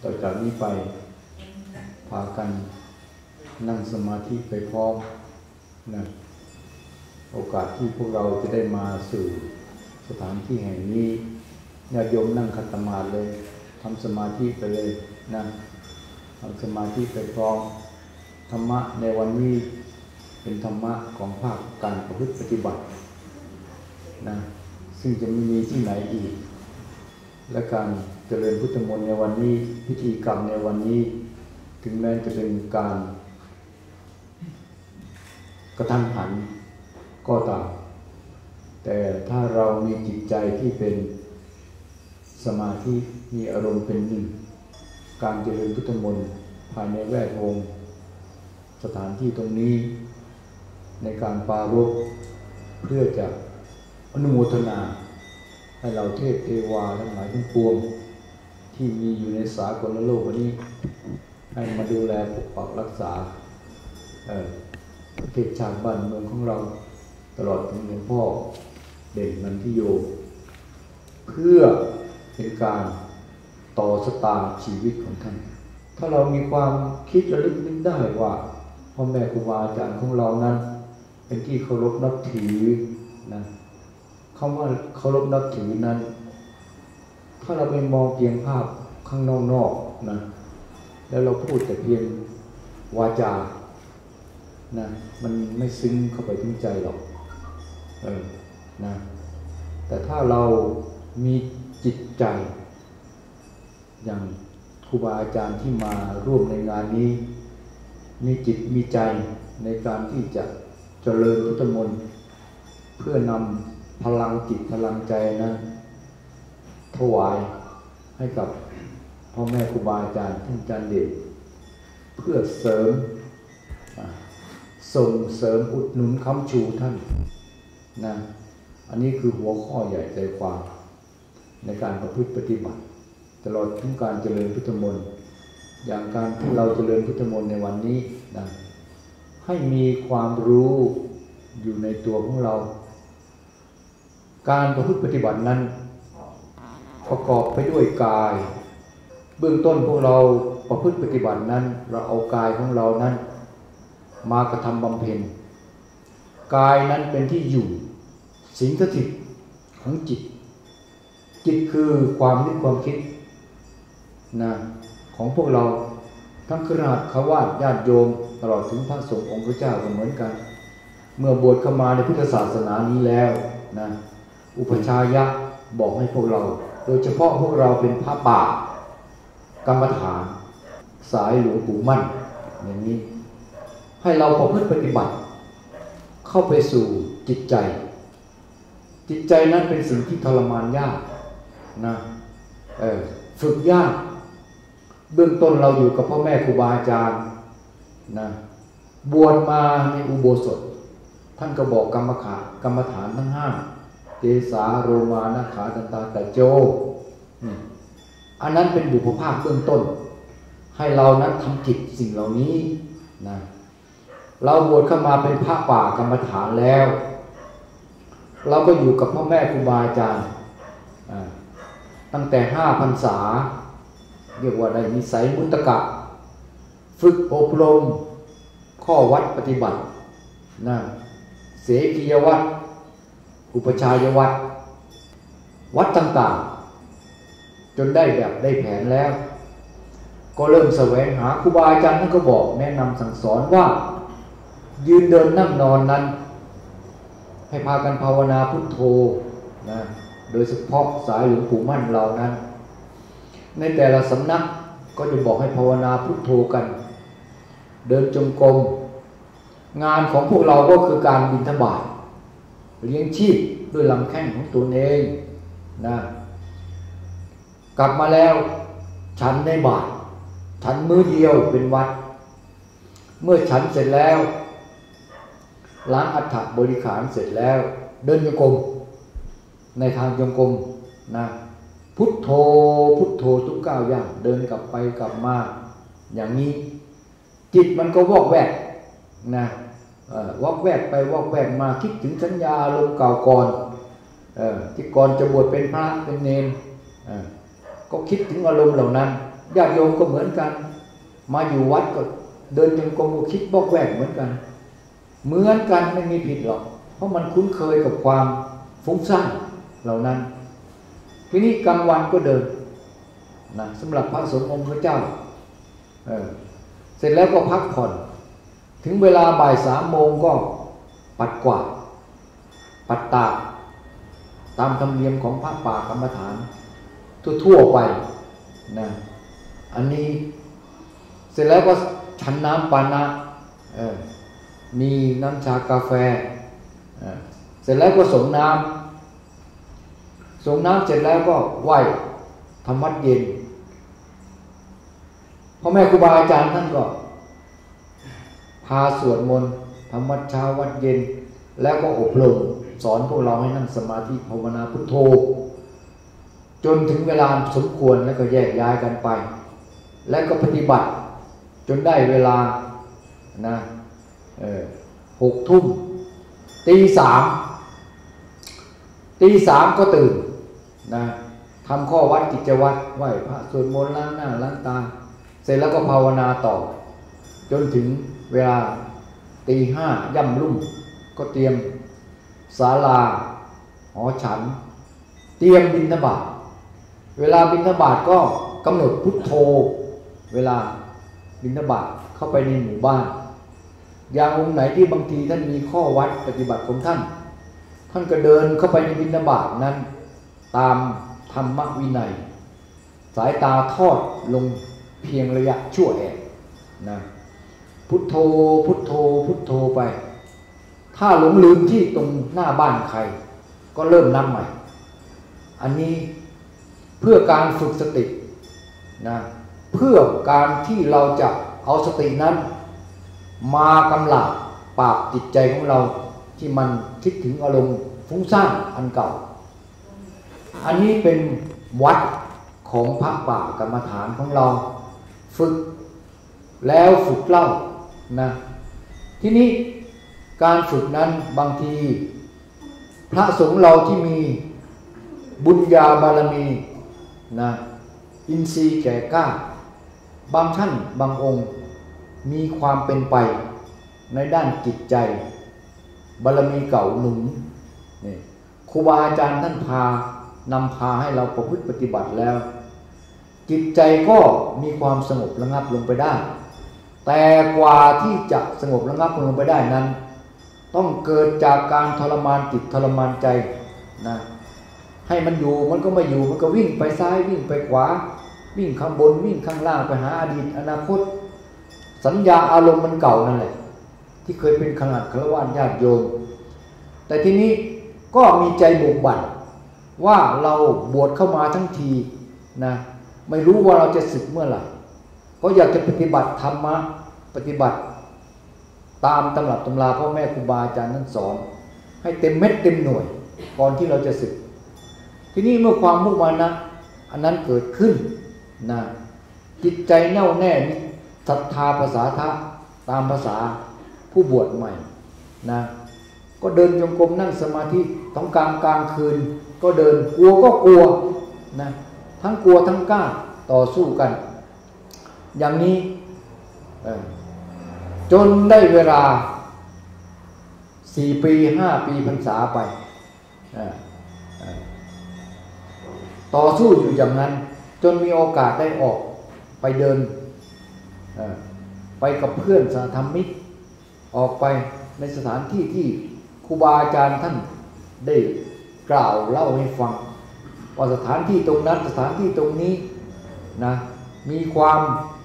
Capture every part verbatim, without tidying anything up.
ต่อจากนี้ไปพากันนั่งสมาธิไปพร้อมนะโอกาสที่พวกเราจะได้มาสู่สถานที่แห่งนี้ญาติโยมนั่งขัดสมาธิเลยทำสมาธิไปเลยนะทำสมาธิไปพร้อมธรรมะในวันนี้เป็นธรรมะของภาคการประพฤติปฏิบัตินะซึ่งจะไม่มีที่ไหนอีกและการเจริญพุทธมนต์ในวันนี้พิธีกรรมในวันนี้ถึงแม้จะเป็นการกระทันหันก็ตามแต่ถ้าเรามีจิตใจที่เป็นสมาธิมีอารมณ์เป็นหนึ่งการเจริญพุทธมนต์ภายในแวดวงสถานที่ตรงนี้ในการปรารภเพื่อจะอนุโมทนาให้เราเทพเทวาทั้งหลายทั้งปวงที่มีอยู่ในสากลโลกวันนี้ให้มาดูแลปกปักรักษาประเทศชาติบ้านเมืองของเราตลอดถึงหลวงพ่อเด่นนันทิโยเพื่อเป็นการต่อชะตาชีวิตของท่านถ้าเรามีความคิดระลึกนึกได้ว่าพ่อแม่ครูบาอาจารย์ของเรานั้นเป็นที่เคารพนับถือนะคำว่าเคารพนับถือนั้นถ้าเราไปมองเพียงภาพข้างนอกๆนะแล้วเราพูดแต่เพียงวาจานะมันไม่ซึ้งเข้าไปถึงใจหรอกเออนะแต่ถ้าเรามีจิตใจอย่างครูบาอาจารย์ที่มาร่วมในงานนี้มีจิตมีใจในการที่จะเจริญพุทธมนต์เพื่อนำพลังจิตพลังใจนั้นถวายให้กับพ่อแม่ครูบาอาจารย์ท่านอาจารย์เดชเพื่อเสริมส่งเสริมอุดหนุนค้ำชูท่านนะอันนี้คือหัวข้อใหญ่ใจความในการประพฤติปฏิบัติตลอดถึงการเจริญพุทธมนต์อย่างการที่เราเจริญพุทธมนต์ในวันนี้นะให้มีความรู้อยู่ในตัวของเราการประพฤติปฏิบัตินั้นประกอบไปด้วยกายเบื้องต้นพวกเราประพฤติปฏิบัตินั้นเราเอากายของเรานั้นมากระทำบำเพ็ญกายนั้นเป็นที่อยู่สิงสถิตของจิตจิตคือความนึกความคิดนะของพวกเราทั้งคฤหัสถ์ฆราวาสญาติโยมตลอดถึงพระสงฆ์องค์พระเจ้าก็เหมือนกันเมื่อบวชเข้ามาในพุทธศาสนานี้แล้วนะอุปชายะบอกให้พวกเราโดยเฉพาะพวกเราเป็นพระป่ากรรมฐานสายหลวงปู่มั่นอย่างนี้ให้เราประพฤติปฏิบัติเข้าไปสู่จิตใจจิตใจนั้นเป็นสิ่งที่ทรมานยากนะเออฝึกยากเบื้องต้นเราอยู่กับพ่อแม่ครูบาอาจารย์นะบวชมาในอุโบสถท่านก็บอกกรรมขากรรมฐานทั้งห้าเกสาโรมานาขาตันตาตะโจอันนั้นเป็นบุพภาคเบื้องต้นให้เรานั้นทำกิจสิ่งเหล่านี้นะเราบวชเข้ามาเป็นพระป่ากรรมฐานแล้วเราก็อยู่กับพ่อแม่ครูบาอาจารย์ตั้งแต่ห้าพรรษาเรียกว่าได้นิสัยมุตตะฝึกอบรมข้อวัดปฏิบัตินะเสกียวัดอุปชายวัดวัดต่างๆจนได้แบบได้แผนแล้วก็เริ่มแสวงหาครูบาอาจารย์ท่านก็บอกแนะนำสั่งสอนว่ายืนเดินนั่งนอนนั้นให้พากันภาวนาพุทโธนะโดยเฉพาะสายหลวงปู่มั่นเรานั้นในแต่ละสำนักก็จะบอกให้ภาวนาพุทโธกันเดินจงกรมงานของพวกเราก็คือการบิณฑบาตเลี้ยงชีพด้วยลำแข้งของตนเองนะกลับมาแล้วฉันในบาตรฉันมื้อเดียวเป็นวัดเมื่อฉันเสร็จแล้วล้างอัฐบริขารเสร็จแล้วเดินจงกรมในทางจงกรมนะพุทโธพุทโธทุกก้าวย่างเดินกลับไปกลับมาอย่างนี้จิตมันก็วอกแวกนะวอกแวกไปวอกแวกมาคิดถึงสัญญาลมเก่าก่อนที่ก่อนจะบวชเป็นพระเป็นเณรก็คิดถึงอารมณ์เหล่านั้นญาติโยมก็เหมือนกันมาอยู่วัดก็เดินจงกรมก็คิดบอกแวกเหมือนกันเหมือนกันไม่มีผิดหรอกเพราะมันคุ้นเคยกับความฟุ้งซ่านเหล่านั้นทีนี้กลางวันก็เดินนะสำหรับพระสงฆ์องค์พระเจ้าเออเสร็จแล้วก็พักผ่อนถึงเวลาบ่ายสามโมงก็ปัดกวาดปัดตาตามธรรมเนียมของพระป่ากรรมฐานทั่วๆไปนะอันนี้เสร็จแล้วก็ฉันน้ำปานะเออมีน้ำชากาแฟเออเสร็จแล้วก็ส่งน้ำส่งน้ำเสร็จแล้วก็ไหว้ทำวัดเย็นพ่อแม่ครูบาอาจารย์ท่านก็พาสวดมนต์ทำวัดเช้าวัดเย็นแล้วก็อบรมสอนพวกเราให้นั่งสมาธิภาวนาพุทโธจนถึงเวลาสมควรแล้วก็แยกย้ายกันไปแล้วก็ปฏิบัติจนได้เวลานะเออหกทุ่มตีสามตีสามก็ตื่นนะทำข้อวัดกิจวัตรไหว้พระสวดมนต์ล้างหน้าล้างตาเสร็จแล้วก็ภาวนาต่อจนถึงเวลาตีห้าย่ำรุ่งก็เตรียมศาลาหอฉันเตรียมบิณฑบาตเวลาบิณฑบาตก็กำหนดพุทโธเวลาบิณฑบาตเข้าไปในหมู่บ้านอย่างองค์ไหนที่บางทีท่านมีข้อวัดปฏิบัติของท่านท่านก็เดินเข้าไปในบิณฑบาตนั้นตามธรรมวินัยสายตาทอดลงเพียงระยะชั่วแอบนะพุทโธพุทโธพุทโธไปถ้าหลงลืมที่ตรงหน้าบ้านใครก็เริ่มนับใหม่อันนี้เพื่อการฝึกสตินะเพื่อการที่เราจะเอาสตินั้นมากำลังปราบจิตใจของเราที่มันคิดถึงอารมณ์ฟุ้งซ่านอันเก่าอันนี้เป็นวัดของพระป่ากรรมฐานของเราฝึกแล้วฝึกเล่านะที่นี้การฝึกนั้นบางทีพระสงฆ์เราที่มีบุญญาบารมีนะอินทรีย์แก่กล้าบางท่านบางองค์มีความเป็นไปในด้านจิตใจบารมีเก่าหนุนนี่ครูบาอาจารย์ท่านพานำพาให้เราประพฤติปฏิบัติแล้วจิตใจก็มีความสงบระงับลงไปได้แต่กว่าที่จะสงบระงับลงไปได้นั้นต้องเกิดจากการทรมานจิตทรมานใจนะให้มันอยู่มันก็ไม่อยู่มันก็วิ่งไปซ้ายวิ่งไปขวาวิ่งข้างบนวิ่งข้างล่างไปหาอดีตอนาคตสัญญาอารมณ์มันเก่านั่นแหละที่เคยเป็นขนาดฆราวาสญาติโยมแต่ทีนี้ก็มีใจบุกบั่นว่าเราบวชเข้ามาทั้งทีนะไม่รู้ว่าเราจะสึกเมื่อไหร่ก็อยากจะปฏิบัติธรรมะปฏิบัติตามตำรับตำราพ่อแม่ครูบาอาจารย์นั้นสอนให้เต็มเม็ดเต็มหน่วยก่อนที่เราจะสึกทีนี้เมื่อความมุ่งมั่นนะอันนั้นเกิดขึ้นนะจิตใจแน่วแน่มีศรัทธาภาษาทะตามภาษาผู้บวชใหม่นะก็เดินจงกรมนั่งสมาธิต้องกลางกลางคืนก็เดินกลัวก็กลัวนะทั้งกลัวทั้งกล้าต่อสู้กันอย่างนี้จนได้เวลาสี่ปีห้าปีพรรษาไปต่อสู้อยู่อย่างนั้นจนมีโอกาสได้ออกไปเดินไปกับเพื่อนสาธรรมิกออกไปในสถานที่ที่ครูบาอาจารย์ท่านได้กล่าวเล่าให้ฟังว่าสถานที่ตรงนั้นสถานที่ตรงนี้นะมีความ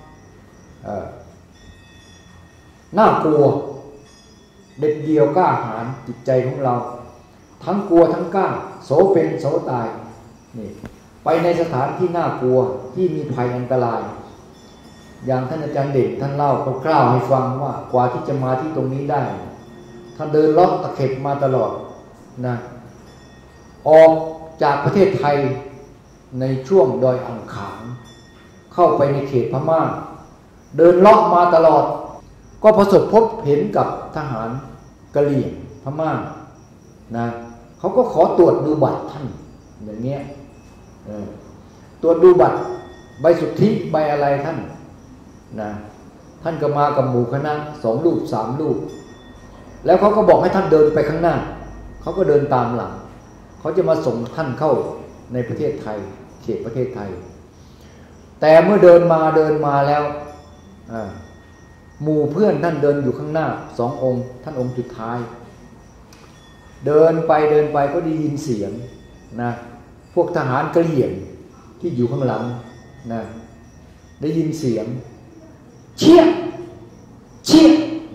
น่ากลัวเด็ดเดี่ยวกล้าหาญจิตใจของเราทั้งกลัวทั้งกล้าโสเป็นโสตายนี่ไปในสถานที่น่ากลัวที่มีภัยอันตรายอย่างท่านอาจารย์เด่นท่านเล่าคร่าวๆให้ฟังว่ากว่าที่จะมาที่ตรงนี้ได้ท่านเดินเลาะตะเข็บมาตลอดนะออกจากประเทศไทยในช่วงดอยอ่างขางเข้าไปในเขตพม่าเดินเลาะมาตลอดก็ประสบพบเห็นกับทหารกะเหรี่ยงพม่านะเขาก็ขอตรวจดูบัตรท่านอย่างเงี้ยตรวจดูบัตรใบสุทธิใบอะไรท่านนะท่านก็มากับหมู่คณะสองรูปสามรูปแล้วเขาก็บอกให้ท่านเดินไปข้างหน้าเขาก็เดินตามหลังเขาจะมาส่งท่านเข้าในประเทศไทยเขตประเทศไทยแต่เมื่อเดินมาเดินมาแล้วหมู่เพื่อนท่านเดินอยู่ข้างหน้าสององค์ท่านองค์สุดท้ายเดินไปเดินไปก็ได้ยินเสียงนะพวกทหารกะเหรี่ยงที่อยู่ข้างหลังนะได้ยินเสียงเชี่ยเชี่ย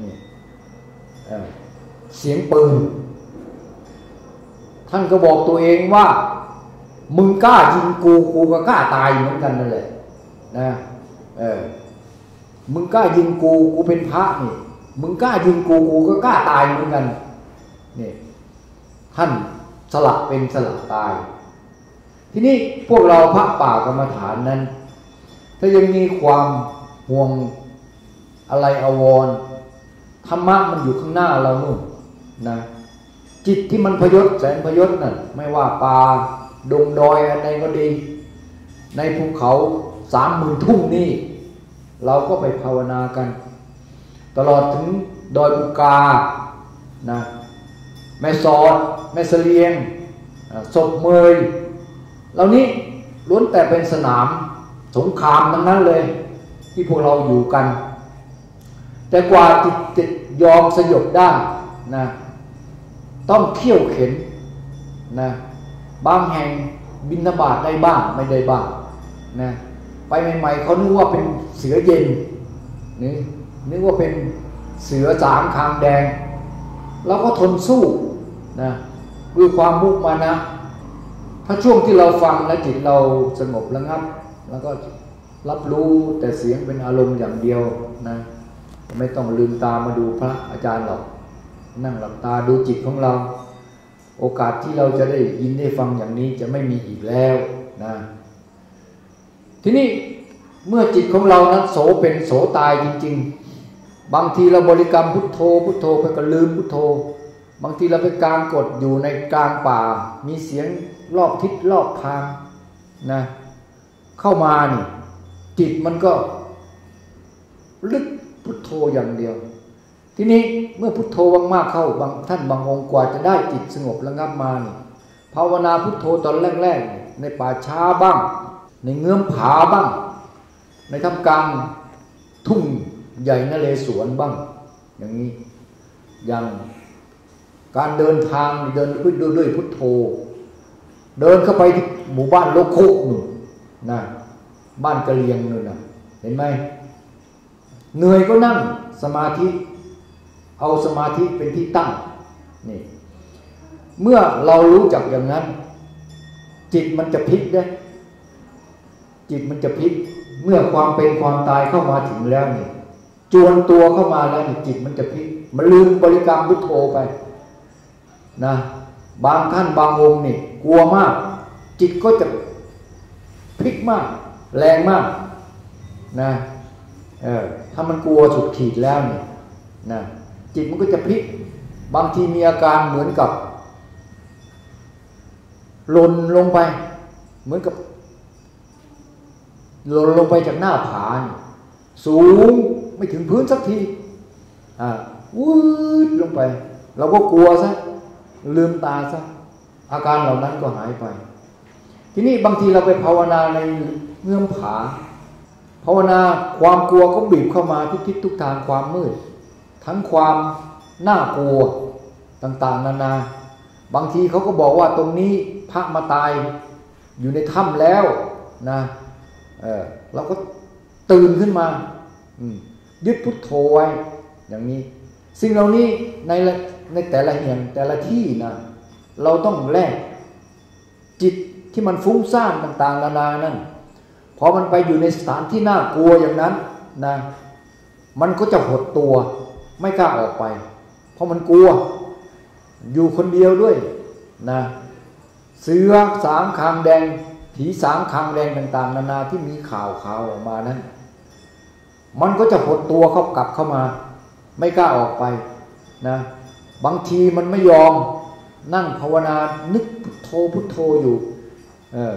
เสียงปืนท่านก็บอกตัวเองว่ามึงกล้ายิงกูกูก็กล้าตายเหมือนกันนั่นแหละนะเออมึงกล้ายิงกูกูเป็นพระนี่มึงกล้ายิงกูกูก็กล้าตายเหมือนกันนี่ท่านสละเป็นสละตายทีนี้พวกเราพระป่ากรรมฐานนั้นถ้ายังมีความห่วงอะไรอวรธรรมะมันอยู่ข้างหน้าเรานู่นนะจิตที่มันพยศแสนพยศนั่นไม่ว่าป่าดงดอยอะไรก็ดีในภูเขาสามหมื่นทุ่งนี่เราก็ไปภาวนากันตลอดถึงดอยบุกานะแม่สอดแม่เสลียงศพเมยเหล่านี้ล้วนแต่เป็นสนามสงครามทั้งนั้นเลยที่พวกเราอยู่กันแต่กว่าจิตจะยอมสยบได้นะต้องเขี่ยวเข็นนะบางแห่งบิณฑบาตได้บ้างไม่ได้บ้างนะไปใหม่ๆเขานึกว่าเป็นเสือเย็นนี่นึกว่าเป็นเสือสางคางแดงเราก็ทนสู้นะด้วยความมุมานะถ้าช่วงที่เราฟังแล้วจิตเราสงบระงับแล้วก็รับรู้แต่เสียงเป็นอารมณ์อย่างเดียวนะไม่ต้องลืมตามาดูพระอาจารย์หรอกนั่งหลับตาดูจิตของเราโอกาสที่เราจะได้ยินได้ฟังอย่างนี้จะไม่มีอีกแล้วนะทีนี้เมื่อจิตของเรานั้นโสเป็นโสตายจริงๆบางทีเราบริกรรมพุทโธพุทโธไปก็ลืมพุทโธบางทีเราไปกลางกดอยู่ในกลางป่ามีเสียงรอบทิศรอบทางนะเข้ามานี่จิตมันก็ลึกพุทโธอย่างเดียวทีนี้เมื่อพุทโธมากๆเข้าบางท่านบางองค์กว่าจะได้จิตสงบระงับมานี่ภาวนาพุทโธตอนแรกๆในป่าช้าบ้างในเงื้อมผาบ้างในท่ามกลางทุ่งใหญ่นเรศวรบ้างอย่างนี้อย่างการเดินทางเดินด้วยด้วยพุทโธเดินเข้าไปที่หมู่บ้านโลกคุนู่นนะบ้านกะเหรี่ยงนู่นนะเห็นไหมเหนื่อยก็นั่งสมาธิเอาสมาธิเป็นที่ตั้งนี่เมื่อเรารู้จักอย่างนั้นจิตมันจะพลิกได้จิตมันจะพลิกเมื่อความเป็นความตายเข้ามาถึงแล้วนี่จวนตัวเข้ามาแล้วนี่จิตมันจะพลิกมันลืมบริกรรมพุทโธไปนะบางท่านบางองค์นี่กลัวมากจิตก็จะพลิกมากแรงมากนะเออถ้ามันกลัวสุดขีดแล้วนี่นะจิตมันก็จะพลิกบางทีมีอาการเหมือนกับหล่นลงไปเหมือนกับหล่นลงไปจากหน้าผาสูงไม่ถึงพื้นสักทีอ่าวืดลงไปเราก็กลัวซะลืมตาซะอาการเหล่านั้นก็หายไปทีนี้บางทีเราไปภาวนาในเงื่อมผาภาวนาความกลัวก็บีบเข้ามาทุกทิศทุกทางความมืดทั้งความน่ากลัวต่างๆนานาบางทีเขาก็บอกว่าตรงนี้พระมาตายอยู่ในถ้ำแล้วนะเออเราก็ตื่นขึ้นมายึดพุทโธไว้อย่างนี้สิ่งเหล่านี้ในในแต่ละแห่งแต่ละที่นะเราต้องแลกจิตที่มันฟุ้งซ่านต่างๆนานานั่นพอมันไปอยู่ในสถานที่น่ากลัวอย่างนั้นนะมันก็จะหดตัวไม่กล้าออกไปเพราะมันกลัวอยู่คนเดียวด้วยนะเสือสางคางแดงผีสางคางแดงต่างๆนานาที่มีข่าวข่าวออกมานั้นมันก็จะหดตัวเข้ากลับเข้ามาไม่กล้าออกไปนะบางทีมันไม่ยอมนั่งภาวนานึกพุทโธพุทโธอยู่เออ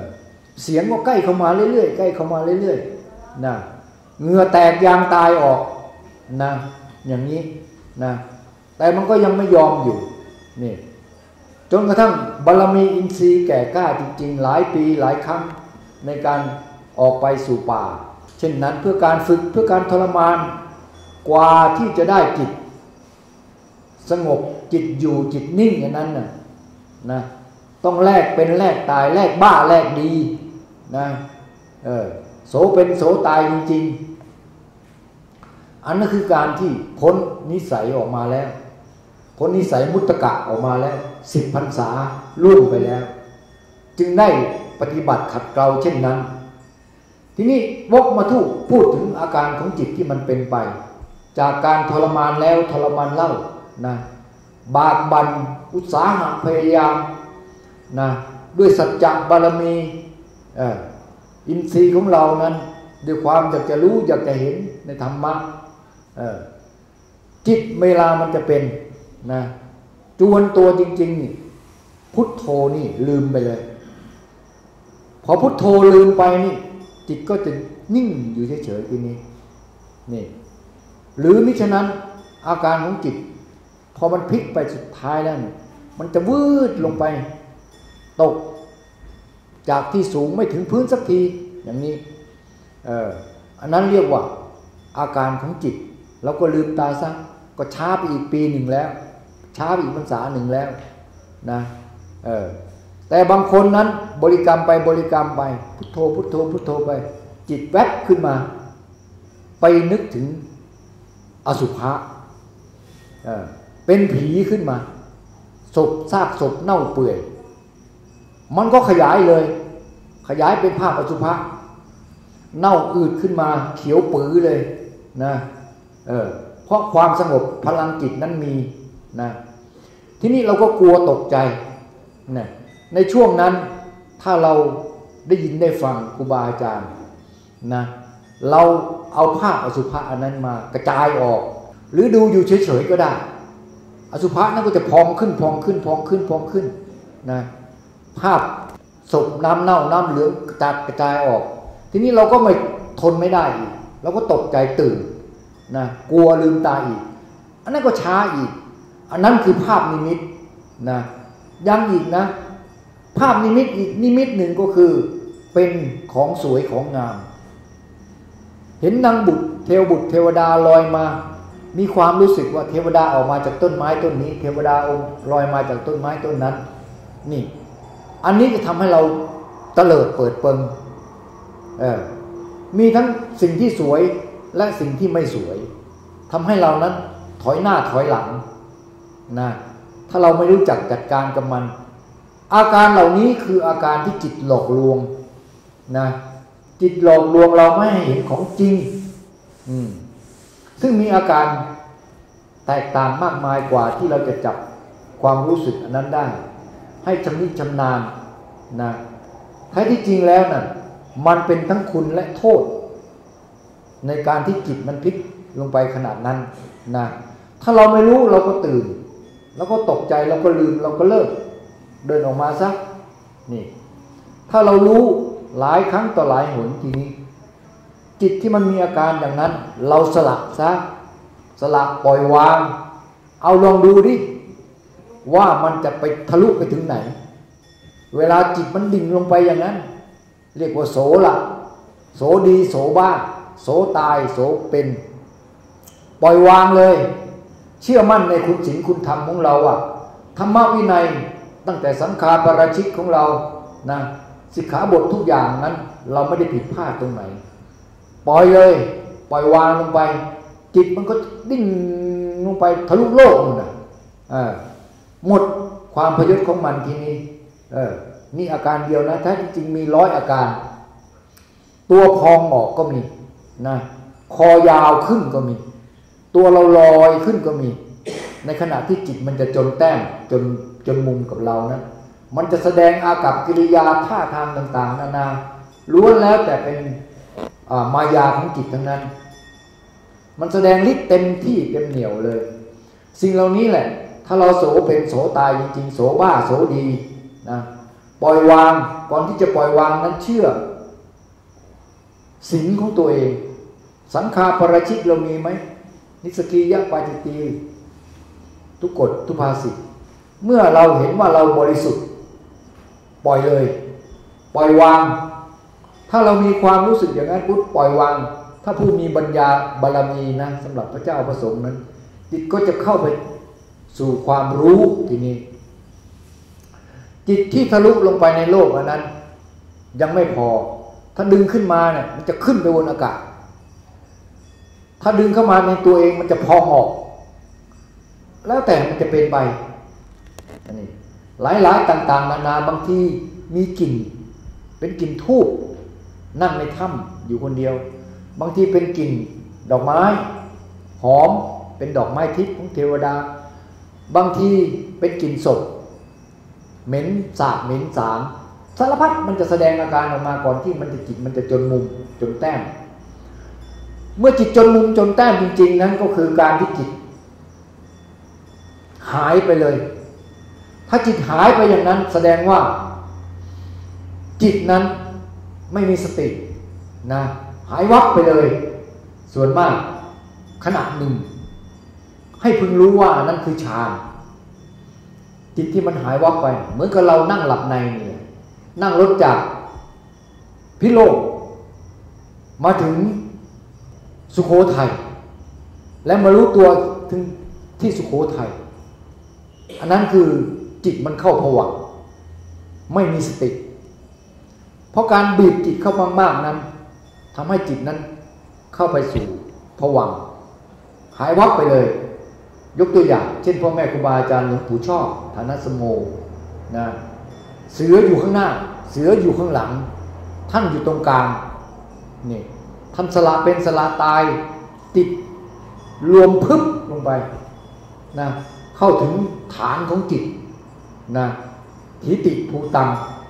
เสียงก็ใกล้เข้ามาเรื่อยๆใกล้เข้ามาเรื่อยๆนะเหงื่อแตกยางตายออกนะอย่างนี้นะแต่มันก็ยังไม่ยอมอยู่นี่จนกระทั่งบารมีอินทรีย์แก่กล้าจริงๆหลายปีหลายครั้งในการออกไปสู่ป่าเช่นนั้นเพื่อการฝึกเพื่อการทรมานกว่าที่จะได้จิตสงบจิตอยู่จิตนิ่งอย่างนั้นน่ะนะต้องแลกเป็นแลกตายแลกบ้าแลกดีนะเออโสเป็นโสตายจริงๆอันนั้นคือการที่พ้นนิสัยออกมาแล้วพ้นนิสัยมุตตะออกมาแล้วสิบพรรษาล่วงไปแล้วจึงได้ปฏิบัติขัดเกลาเช่นนั้นทีนี้วกมาทุกพูดถึงอาการของจิตที่มันเป็นไปจากการทรมานแล้วทรมานเล่านะบากบั่นอุตสาหะพยายามนะด้วยสัจจะบารมีเอ่ออินทรีย์ของเรานั้นด้วยความอยากจะรู้อยากจะเห็นในธรรมะเอ่อจิตเวลามันจะเป็นนะจวนตัวจริงๆนี่พุทโธนี่ลืมไปเลยพอพุทโธลืมไปนี่จิตก็จะนิ่งอยู่เฉยๆทีนี้นี่หรือมิฉะนั้นอาการของจิตพอมันพลิกไปสุดท้ายแล้วมันจะวืดลงไปตกจากที่สูงไม่ถึงพื้นสักทีอย่างนี้เอ่ออันนั้นเรียกว่าอาการของจิตเราก็ลืมตาซะก็ช้าไปอีกปีหนึ่งแล้วช้าไปอีกพรรษาหนึ่งแล้วนะเออแต่บางคนนั้นบริกรรมไปบริกรรมไปพุทโธพุทโธพุทโธไปจิตแวบขึ้นมาไปนึกถึงอสุภะเออเป็นผีขึ้นมาศพซากศพเน่าเปื่อยมันก็ขยายเลยขยายเป็นภาพอสุภะเน่าอืดขึ้นมาเขียวปื้อเลยนะเออเพราะความสงบพลังจิตนั้นมีนะทีนี้เราก็กลัวตกใจนะในช่วงนั้นถ้าเราได้ยินได้ฟังครูบาอาจารย์นะเราเอาภาพอสุภะอันนั้นมากระจายออกหรือดูอยู่เฉยๆก็ได้อสุภะนั้นก็จะพองขึ้นพองขึ้นพองขึ้นพองขึ้นนะภาพศพน้ำเน่าน้ำเหลืองกระจายกระจายออกทีนี้เราก็ไม่ทนไม่ได้อีกเราก็ตกใจตื่นนะกลัวลืมตาอีกอันนั้นก็ช้าอีกอันนั้นคือภาพนิมิตนะยังอีกนะภาพนิมิตอีกนิมิตหนึ่งก็คือเป็นของสวยของงามเห็นนางบุตรเทวบุตรเทวดาลอยมามีความรู้สึกว่าเทวดาออกมาจากต้นไม้ต้นนี้เทวดาองค์ลอยมาจากต้นไม้ต้นนั้นนี่อันนี้จะทำให้เราเตลิดเปิดเปิงเออมีทั้งสิ่งที่สวยและสิ่งที่ไม่สวยทำให้เรานั้นถอยหน้าถอยหลังนะถ้าเราไม่รู้จักจัดการกับมันอาการเหล่านี้คืออาการที่จิตหลอกลวงนะจิตหลอกลวงเราไม่ให้เห็นของจริงอืมซึ่งมีอาการแตกต่างมากมายกว่าที่เราจะจับความรู้สึกอันนั้นได้ให้ชำนิชำนาญนะแท้ที่จริงแล้วน่ะมันเป็นทั้งคุณและโทษในการที่จิตมันพลิกลงไปขนาดนั้นนะถ้าเราไม่รู้เราก็ตื่นเราก็ตกใจเราก็ลืมเราก็เลิกเดินออกมาซะนี่ถ้าเรารู้หลายครั้งต่อหลายหนทีนี้จิตที่มันมีอาการอย่างนั้นเราสละซะสละปล่อยวางเอาลองดูดิว่ามันจะไปทะลุไปถึงไหนเวลาจิตมันดิ่งลงไปอย่างนั้นเรียกว่าโสละโสดีโสบ้าโสตายโสเป็นปล่อยวางเลยเชื่อมั่นในคุณศีลคุณธรรมของเราอ่ะธรรมวินัยตั้งแต่สังฆาปาราชิกของเรานะสิกขาบททุกอย่างนั้นเราไม่ได้ผิดพลาดตรงไหนปล่อยเลยปล่อยวางลงไปจิตมันก็ดิ้นลงไปทะลุโลกนู่นน่ะอ่าหมดความพยศของมันทีนี้เออนี่อาการเดียวนะแท้จริงมีร้อยอาการตัวพองออกก็มีนะคอยาวขึ้นก็มีตัวเราลอยขึ้นก็มีในขณะที่จิตมันจะจนแต้มจนจนมุมกับเรานะมันจะแสดงอากัปกิริยาท่าทางต่างๆนานาล้วนแล้วแต่เป็นมายาของจิตทั้งนั้นมันแสดงฤทธิ์เต็มที่เต็มเหนี่ยวเลยสิ่งเหล่านี้แหละถ้าเราโสเป็นโสตายจริงๆโสบ้าโสดีนะปล่อยวางก่อนที่จะปล่อยวางนั้นเชื่อศีลของตัวเองสังฆาปราชิกเรามีไหมนิสกียะปาจิตตีทุกกฎทุกภาษิตเมื่อเราเห็นว่าเราบริสุทธิ์ปล่อยเลยปล่อยวางถ้าเรามีความรู้สึกอย่างนั้นพุทธปล่อยวางถ้าผู้มีปัญญาบารมีนะสำหรับพระเจ้าประสงค์นั้นจิตก็จะเข้าไปสู่ความรู้ทีนี้จิตที่ทะลุลงไปในโลกอันนั้นยังไม่พอถ้าดึงขึ้นมาเนี่ยมันจะขึ้นไปบนอากาศถ้าดึงเข้ามาในตัวเองมันจะพองออกแล้วแต่มันจะเป็นไปอันนี้หลายๆต่างๆนานาบางทีมีกลิ่นเป็นกลิ่นธูปนั่งในถ้ำอยู่คนเดียวบางทีเป็นกลิ่นดอกไม้หอมเป็นดอกไม้ทิพย์ของเทวดาบางทีเป็นกลิ่นศพเหม็นสาบเหม็นสางสารพัดมันจะแสดงอาการออกมาก่อนที่มันจะจิตมันจะจนมุมจนแต้มเมื่อจิตจนมุมจนแต้มจริงๆนั้นก็คือการที่จิตหายไปเลยถ้าจิตหายไปอย่างนั้นแสดงว่าจิตนั้นไม่มีสตินะหายวับไปเลยส่วนมากขณะหนึ่งให้พึงรู้ว่านั่นคือฌานจิตที่มันหายวับไปเหมือนกับเรานั่งหลับในเนี่ยนั่งรถจากพิโลกมาถึงสุโขทัยและมารู้ตัวถึงที่สุโขทัยอันนั้นคือจิตมันเข้าภวังค์ไม่มีสติเพราะการบีบจิตเข้ามากๆนั้นทำให้จิตนั้นเข้าไปสู่ภวังค์หายวับไปเลยยกตัวอย่างเช่นพ่อแม่ครูบาอาจารย์หลวงปู่ชอบฐานะสมโมนะเสืออยู่ข้างหน้าเสืออยู่ข้างหลังท่านอยู่ตรงกลางนี่ท่านสละเป็นสละตายติดรวมพึบลงไปนะเข้าถึงฐานของจิตนะทิฏฐิภูตัง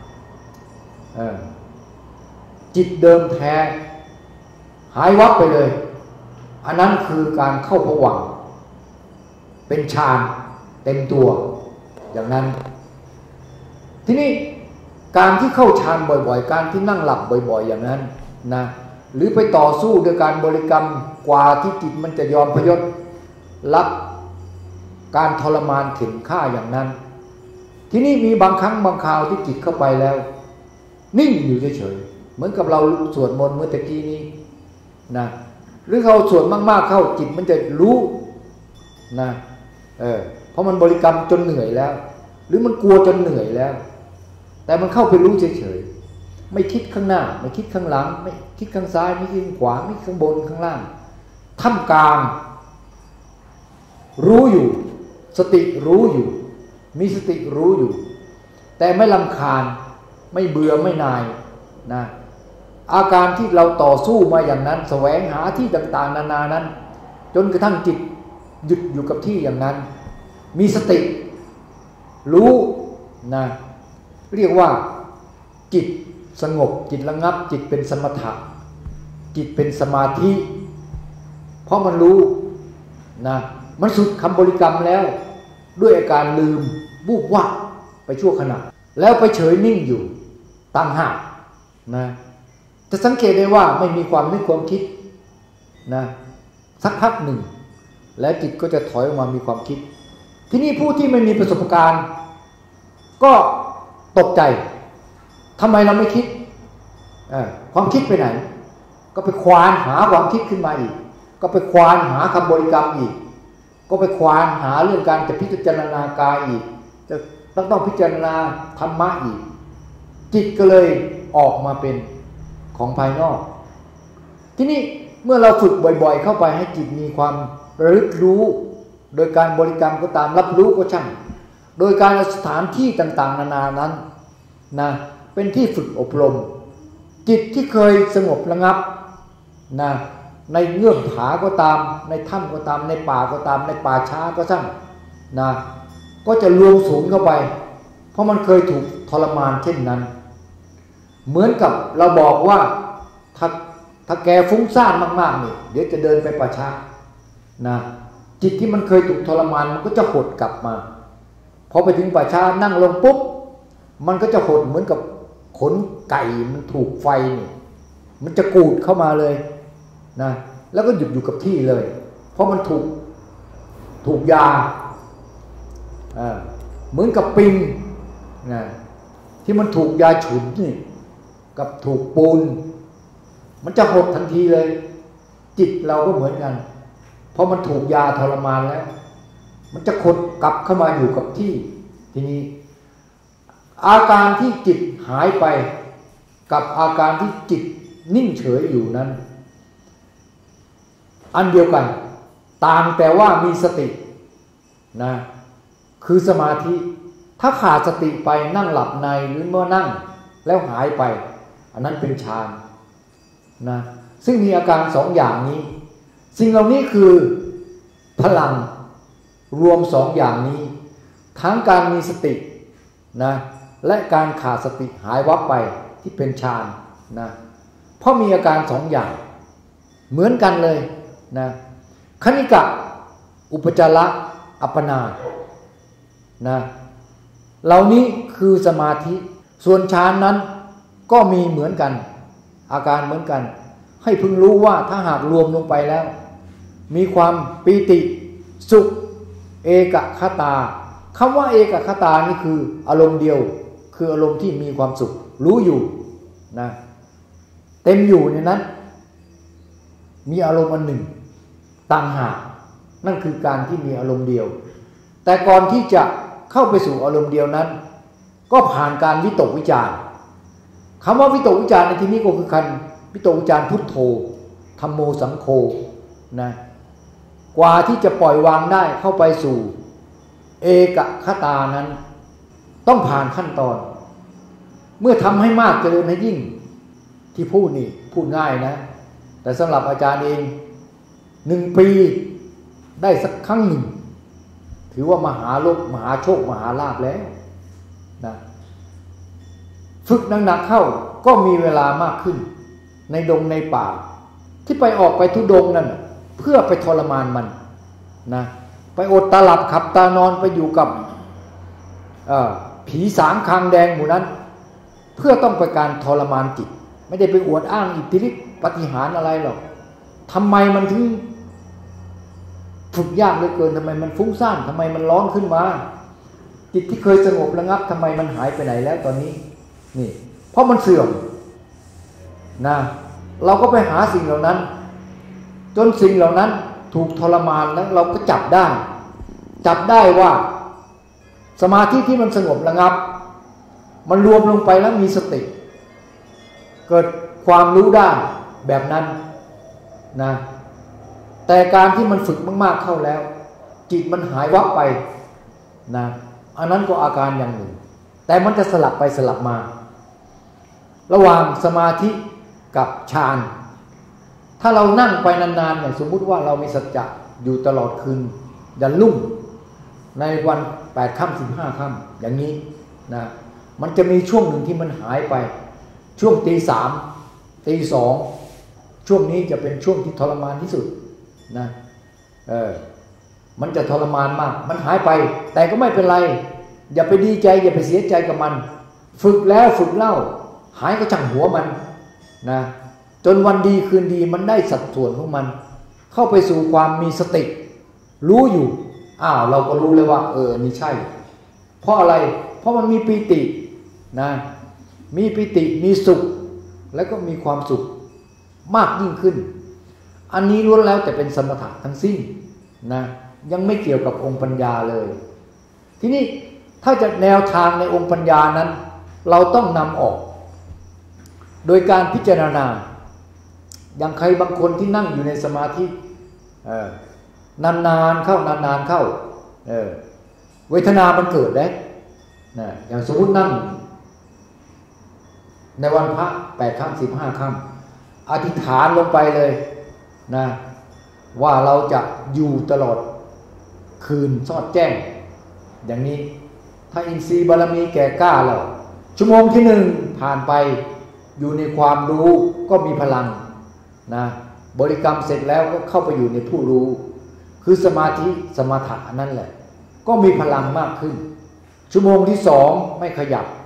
จิตเดิมแท้หายวับไปเลยอันนั้นคือการเข้าภวังค์เป็นฌานเต็มตัวอย่างนั้นทีนี้การที่เข้าฌานบ่อยๆการที่นั่งหลับบ่อยๆอย่างนั้นนะหรือไปต่อสู้ด้วยการบริกรรมกว่าที่จิตมันจะยอมพยศรับการทรมานเข็นฆ่าอย่างนั้นทีนี้มีบางครั้งบางคราวที่จิตเข้าไปแล้วนิ่งอยู่เฉยๆเหมือนกับเราสวดมนต์เมื่อตะกี้นี้นะหรือเขาสวดมากๆเข้าจิตมันจะรู้นะเออเพราะมันบริกรรมจนเหนื่อยแล้วหรือมันกลัวจนเหนื่อยแล้วแต่มันเข้าไปรู้เฉยๆไม่คิดข้างหน้าไม่คิดข้างหลังไม่คิดข้างซ้ายไม่คิดข้างขวาไม่คิดข้างบนข้างล่างท่ามกลางรู้อยู่สติรู้อยู่มีสติรู้อยู่แต่ไม่รำคาญไม่เบื่อไม่นายนะอาการที่เราต่อสู้มาอย่างนั้นแสวงหาที่ต่างๆนานานั้นจนกระทั่งจิตหยุดอยู่กับที่อย่างนั้นมีสติรู้นะเรียกว่าจิตสงบจิตระงับจิตเป็นสมถะจิตเป็นสมาธิเพราะมันรู้นะมันสุดคำบริกรรมแล้วด้วยอาการลืมวูบวับไปชั่วขณะแล้วไปเฉยนิ่งอยู่ต่างหากนะจะสังเกตได้ว่าไม่มีความนึกความคิดนะสักพักหนึ่งแล้วจิตก็จะถอยออกมามีความคิดที่นี่ผู้ที่ไม่มีประสบการณ์ก็ตกใจทำไมเราไม่คิดความคิดไปไหนก็ไปควานหาความคิดขึ้นมาอีกก็ไปควานหาคำบริกรรมอีกก็ไปควานหาเรื่องการจะพิจารณากายอีกจะต้องต้องพิจารณาธรรมะอีกจิตก็เลยออกมาเป็นของภายนอกที่นี่เมื่อเราฝึกบ่อยๆเข้าไปให้จิตมีความระลึกรู้โดยการบริกรรมก็ตามรับรู้ก็ช่างโดยการสถานที่ต่างๆนานานั้นนะเป็นที่ฝึกอบรมจิตที่เคยสงบระงับนะในเงื่อมผาก็ตามในถ้ำก็ตามในป่าก็ตามในป่าช้าก็ช่างนะก็จะรวมศูนย์เข้าไปเพราะมันเคยถูกทรมานเช่นนั้นเหมือนกับเราบอกว่าถ้าถ้าแกฟุ้งซ่านมากๆนี่เดี๋ยวจะเดินไปป่าช้านะจิตที่มันเคยถูกทรมานมันก็จะหดกลับมาพอไปถึงป่าช้านั่งลงปุ๊บมันก็จะหดเหมือนกับขนไก่มันถูกไฟนี่มันจะกูดเข้ามาเลยนะแล้วก็หยุดอยู่กับที่เลยเพราะมันถูกถูกยาเหมือนกับปิงนะที่มันถูกยาฉุนนี่กับถูกปูนมันจะหดทันทีเลยจิตเราก็เหมือนกันเพราะมันถูกยาทรมานแล้วมันจะขดกลับเข้ามาอยู่กับที่ทีนี้อาการที่จิตหายไปกับอาการที่จิตนิ่งเฉยอยู่นั้นอันเดียวกันต่างแต่ว่ามีสตินะคือสมาธิถ้าขาดสติไปนั่งหลับในหรือเมื่อนั่งแล้วหายไปอันนั้นเป็นฌานนะซึ่งมีอาการสองอย่างนี้สิ่งเหล่านี้คือพลังรวมสองอย่างนี้ทั้งการมีสตินะและการขาดสติหายวับไปที่เป็นฌานนะเพราะมีอาการสองอย่างเหมือนกันเลยนะคณิกะอุปจาระอัปปนานะเหล่านี้คือสมาธิส่วนฌานนั้นก็มีเหมือนกันอาการเหมือนกันให้พึงรู้ว่าถ้าหากรวมลงไปแล้วมีความปีติสุขเอกคตาคำว่าเอกคตานี่คืออารมณ์เดียวคืออารมณ์ที่มีความสุขรู้อยู่นะเต็มอยู่ในนั้นมีอารมณ์อันหนึ่งต่างหากนั่นคือการที่มีอารมณ์เดียวแต่ก่อนที่จะเข้าไปสู่อารมณ์เดียวนั้นก็ผ่านการวิตกวิจารณ์คำว่าวิตกวิจารณ์ในที่นี้ก็คือการวิตกวิจารณ์พุทโธธัมโมสังโฆนะกว่าที่จะปล่อยวางได้เข้าไปสู่เอกคตานั้นต้องผ่านขั้นตอนเมื่อทำให้มากเจริญให้ยิ่งที่พูดนี่พูดง่ายนะแต่สำหรับอาจารย์เองหนึ่งปีได้สักครั้งหนึ่งถือว่ามหาโลกมหาโชคมหาลาภแล้วนะฝึกหนักๆเข้าก็มีเวลามากขึ้นในดงในป่าที่ไปออกไปทุดงนั่นเพื่อไปทรมานมันนะไปอดตาหลับขับตานอนไปอยู่กับผีสางคางแดงหมู่นั้นเพื่อต้องไปการทรมานจิตไม่ได้ไปอวดอ้างอิทธิฤทธิปาฏิหาริย์อะไรหรอกทำไมมันถึงฝึกยากเหลือเกินทำไมมันฟุ้งซ่านทำไมมันร้อนขึ้นมาจิตที่เคยสงบระงับทำไมมันหายไปไหนแล้วตอนนี้นี่เพราะมันเสื่อมนะเราก็ไปหาสิ่งเหล่านั้นจนสิ่งเหล่านั้นถูกทรมานแล้วเราก็จับได้จับได้ว่าสมาธิที่มันสงบระงับมันรวมลงไปแล้วมีสติเกิดความรู้ได้แบบนั้นนะแต่การที่มันฝึกมากๆเข้าแล้วจิตมันหายวับไปนะอันนั้นก็อาการอย่างหนึ่งแต่มันจะสลับไปสลับมาระหว่างสมาธิกับฌานถ้าเรานั่งไปนานๆอย่างสมมุติว่าเรามีสัจจะอยู่ตลอดคืนยันรุ่งในวันแปดค่ำสิบห้าค่ำอย่างนี้นะมันจะมีช่วงหนึ่งที่มันหายไปช่วงตีสามตีสองช่วงนี้จะเป็นช่วงที่ทรมานที่สุดนะเออมันจะทรมานมากมันหายไปแต่ก็ไม่เป็นไรอย่าไปดีใจอย่าไปเสียใจกับมันฝึกแล้วฝึกเล่าหายก็จังหัวมันนะจนวันดีคืนดีมันได้สัดส่วนของมันเข้าไปสู่ความมีสติรู้อยู่อ้าวเราก็รู้เลยว่าเออนี่ใช่เพราะอะไรเพราะมันมีปีตินะมีปีติมีสุขแล้วก็มีความสุขมากยิ่งขึ้นอันนี้ล้วนแล้วแต่เป็นสมถะทั้งสิ้นนะยังไม่เกี่ยวกับองค์ปัญญาเลยทีนี้ถ้าจะแนวทางในองค์ปัญญานั้นเราต้องนำออกโดยการพิจารณาอย่างใครบางคนที่นั่งอยู่ในสมาธินานๆเข้านานๆเข้าเออเวทนามันเกิดได้นะอย่างสมมตินั่งในวันพระแปดค่ำสิบห้าค่ำอธิษฐานลงไปเลยนะว่าเราจะอยู่ตลอดคืนสอดแจ้งอย่างนี้ถ้าอินทรีย์บารมีแก่กล้าแล้วชั่วโมงที่หนึ่งผ่านไปอยู่ในความรู้ก็มีพลังนะบริกรรมเสร็จแล้วก็เข้าไปอยู่ในผู้รู้คือสมาธิสมถะนั่นแหละก็มีพลังมากขึ้นชั่วโมงที่สองไม่ขยับ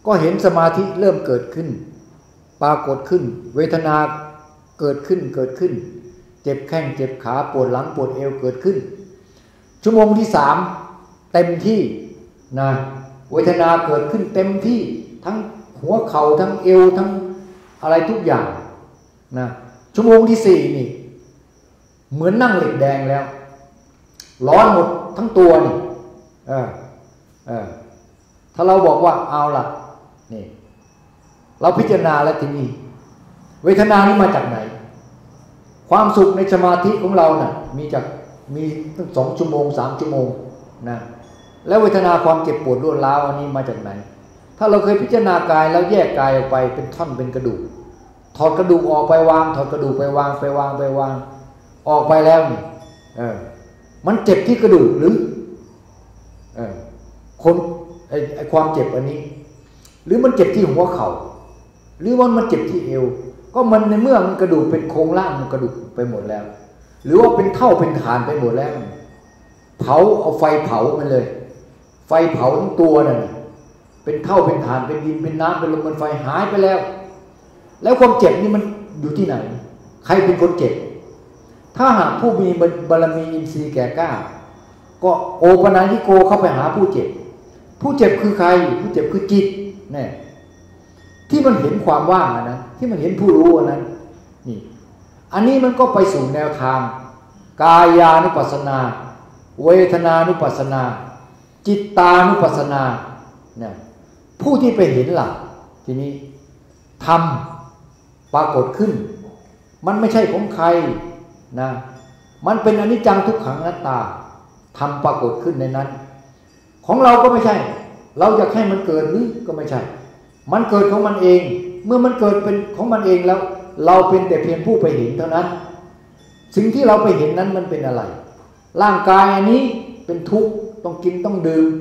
ก็เห็นสมาธิเริ่มเกิดขึ้นปรากฏขึ้นเวทนาเกิดขึ้นเกิดขึ้นเจ็บแข้งเจ็บขาปวดหลังปวดเอวเกิดขึ้นชั่วโมงที่สามเต็มที่นะเวทนาเกิดขึ้นเต็มที่ทั้งหัวเข่าทั้งเอวทั้งอะไรทุกอย่างนะชั่วโมงที่สี่นี่เหมือนนั่งเหล็กแดงแล้วร้อนหมดทั้งตัวนี่เออเออถ้าเราบอกว่าเอาล่ะนี่เราพิจารณาแล้วทีนี้เวทนานี้มาจากไหนความสุขในสมาธิของเราน่ะมีจากมีตั้งสองชั่วโมงสามชั่วโมงนะแล้วเวทนาความเจ็บปวดรวดร้าวอันนี้มาจากไหนถ้าเราเคยพิจารณากายแล้วแยกกายออกไปเป็นท่อนเป็นกระดูกถอดกระดูกออกไปวางถอดกระดูกไปวางไปวางไปวางออกไปแล้วนี่เออมันเจ็บที่กระดูกหรือเออคนไอ้ไอ้ความเจ็บอันนี้หรือมันเจ็บที่หัวเข่าหรือว่ามันเจ็บที่เอวก็มันในเมื่อมันกระดูกเป็นโครงร่างมันกระดูกไปหมดแล้วหรือว่าเป็นเท่าเป็นฐานไปหมดแล้วเผาเอาไฟเผามันเลยไฟเผาทั้งตัวนั่นเป็นเท่าเป็นฐานเป็นดินเป็นน้ำเป็นลมเป็นไฟหายไปแล้วแล้วความเจ็บนี่มันอยู่ที่ไหนใครเป็นคนเจ็บถ้าหากผู้มีบารมีอินทรีย์แก่กล้าก็โอปนัญญิโกเข้าไปหาผู้เจ็บผู้เจ็บคือใครผู้เจ็บคือจิตแน่ที่มันเห็นความว่างนะที่มันเห็นผู้รู้นั้นนี่อันนี้มันก็ไปสู่แนวทางกายานุปัสสนาเวทนานุปัสสนาจิตตานุปัสสนาเนี่ยผู้ที่ไปเห็นหลักทีนี้ธรรมปรากฏขึ้นมันไม่ใช่ของใครนะมันเป็นอนิจจังทุกขังอนัตตาธรรมปรากฏขึ้นในนั้นของเราก็ไม่ใช่เราอยากให้มันเกิดหรือก็ไม่ใช่มันเกิดของมันเองเมื่อมันเกิดเป็นของมันเองแล้วเราเป็นแต่เพียงผู้ไปเห็นเท่านั้นสิ่งที่เราไปเห็นนั้นมันเป็นอะไรร่างกายอันนี้เป็นทุกข์ต้องกินต้องดื่ม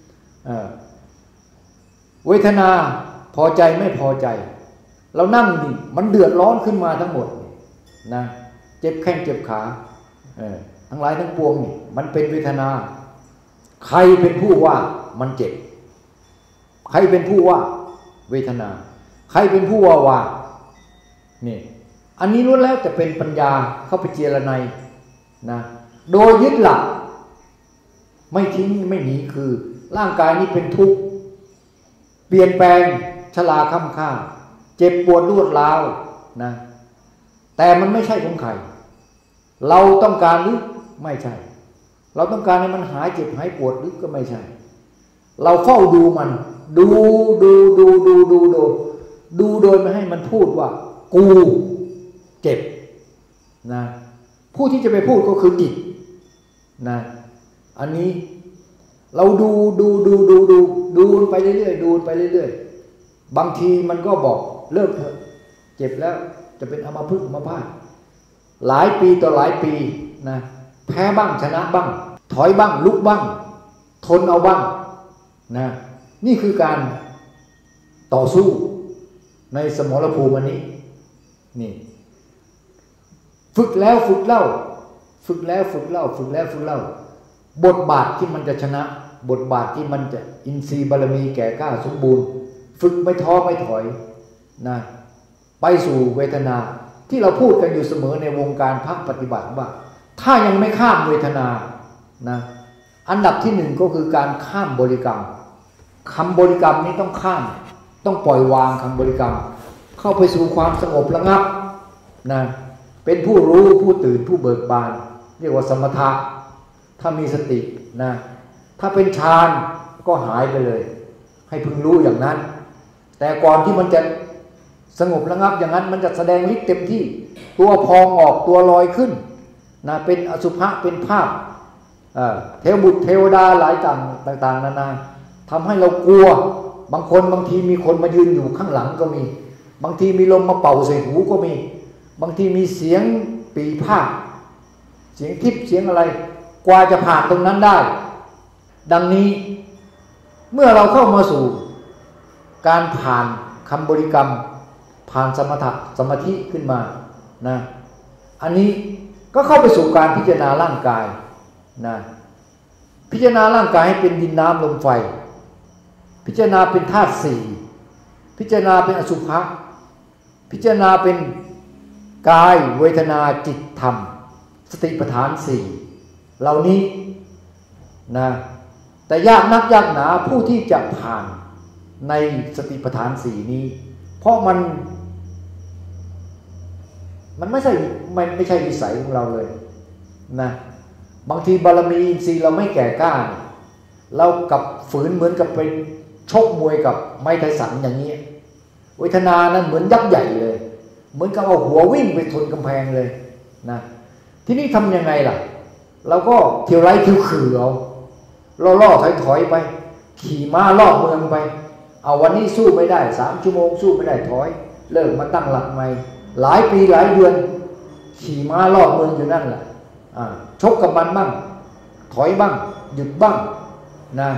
เวทนาพอใจไม่พอใจเรานั่งดิมันเดือดร้อนขึ้นมาทั้งหมดนะเจ็บแข้งเจ็บขาทั้งหลายทั้งปวงนี่มันเป็นเวทนาใครเป็นผู้ว่ามันเจ็บใครเป็นผู้ว่าเวทนาใครเป็นผู้ว่าว่านี่อันนี้ล้วนแล้วจะเป็นปัญญาเข้าไปเจรไนนะโดยยึดหลักไม่ทิ้งไม่หนีคือร่างกายนี้เป็นทุกข์เปลี่ยนแปลงชราค่ำค่าเจ็บปวดรวดร้าวนะแต่มันไม่ใช่ของใครเราต้องการหรือไม่ใช่เราต้องการให้มันหายเจ็บหายปวดหรือก็ไม่ใช่เราเฝ้าดูมันดูดูดูดูดูดูดูโดยไม่ให้มันพูดว่ากูเจ็บนะผู้ที่จะไปพูดก็คือจิตนะอันนี้เราดูดูดูดูดูดูไปเรื่อยๆดูไปเรื่อยๆบางทีมันก็บอกเลิกเถอะเจ็บแล้วจะเป็นอัมพฤกษ์อัมพาตหลายปีต่อหลายปีนะแพ้บ้างชนะบ้างถอยบ้างลุกบ้างทนเอาบ้างนะนี่คือการต่อสู้ในสมรภูมิอันนี้นี่ฝึกแล้วฝึกเล่าฝึกแล้วฝึกเล่าฝึกแล้วฝึกเล่าบทบาทที่มันจะชนะบทบาทที่มันจะอินทรีย์บารมีแก่กล้าสมบูรณ์ฝึกไม่ท้อไม่ถอยนะไปสู่เวทนาที่เราพูดกันอยู่เสมอในวงการพักปฏิบัติว่าถ้ายังไม่ข้ามเวทนานะอันดับที่หนึ่งก็คือการข้ามบริกรรมคำบริกรรมนี้ต้องข้ามต้องปล่อยวางคำบริกรรมเข้าไปสู่ความสงบระงับนะเป็นผู้รู้ผู้ตื่นผู้เบิกบานเรียกว่าสมถะถ้ามีสตินะถ้าเป็นฌานก็หายไปเลยให้พึงรู้อย่างนั้นแต่ก่อนที่มันจะสงบระงับอย่างนั้นมันจะแสดงฤทธิ์เต็มที่ตัวพองออกตัวลอยขึ้นนะเป็นอสุภะเป็นภาพเทวบุตรเทวดาหลายต่างต่างๆนานาทำให้เรากลัวบางคนบางทีมีคนมายืนอยู่ข้างหลังก็มีบางทีมีลมมาเป่าใส่หูก็มีบางทีมีเสียงปีพาทย์เสียงทิพย์เสียงอะไรกว่าจะผ่านตรงนั้นได้ดังนี้เมื่อเราเข้ามาสู่การผ่านคำบริกรรมผ่านสมถะสมาธิขึ้นมานะอันนี้ก็เข้าไปสู่การพิจารณาร่างกายนะพิจารณาร่างกายให้เป็นดินน้ำลมไฟพิจารณาเป็นธาตุสี่พิจารณาเป็นอสุภะพิจารณาเป็นกายเวทนาจิตธรรมสติปัฏฐานสี่เหล่านี้นะแต่ยากนักยากหนาผู้ที่จะผ่านในสติปัฏฐานสี่นี้เพราะมันมันไม่ใช่ไม่ไม่ใช่วิสัยของเราเลยนะบางทีบารมีอินทรีย์เราไม่แก่กล้าเรากับฝืนเหมือนกับไปชกมวยกับไม้ไทสันอย่างนี้เวทนานั้นเหมือนยักษ์ใหญ่เลยเหมือนกับเอาหัววิ่งไปชนกำแพงเลยนะที่นี่ทำยังไงล่ะเราก็เที่ยวไล่เที่ยวขื่อเอาล่อล่อถอยถอยไปขี่ม้ารอบเมืองไปเอาวันนี้สู้ไม่ได้สามชั่วโมงสู้ไม่ได้ถอยเลิกมาตั้งหลักใหม่หลายปีหลายเดือนขี่ม้ารอบเมืองอยู่นั่นแหละชกกับมันบ้างถอยบ้างหยุดบ้างนะ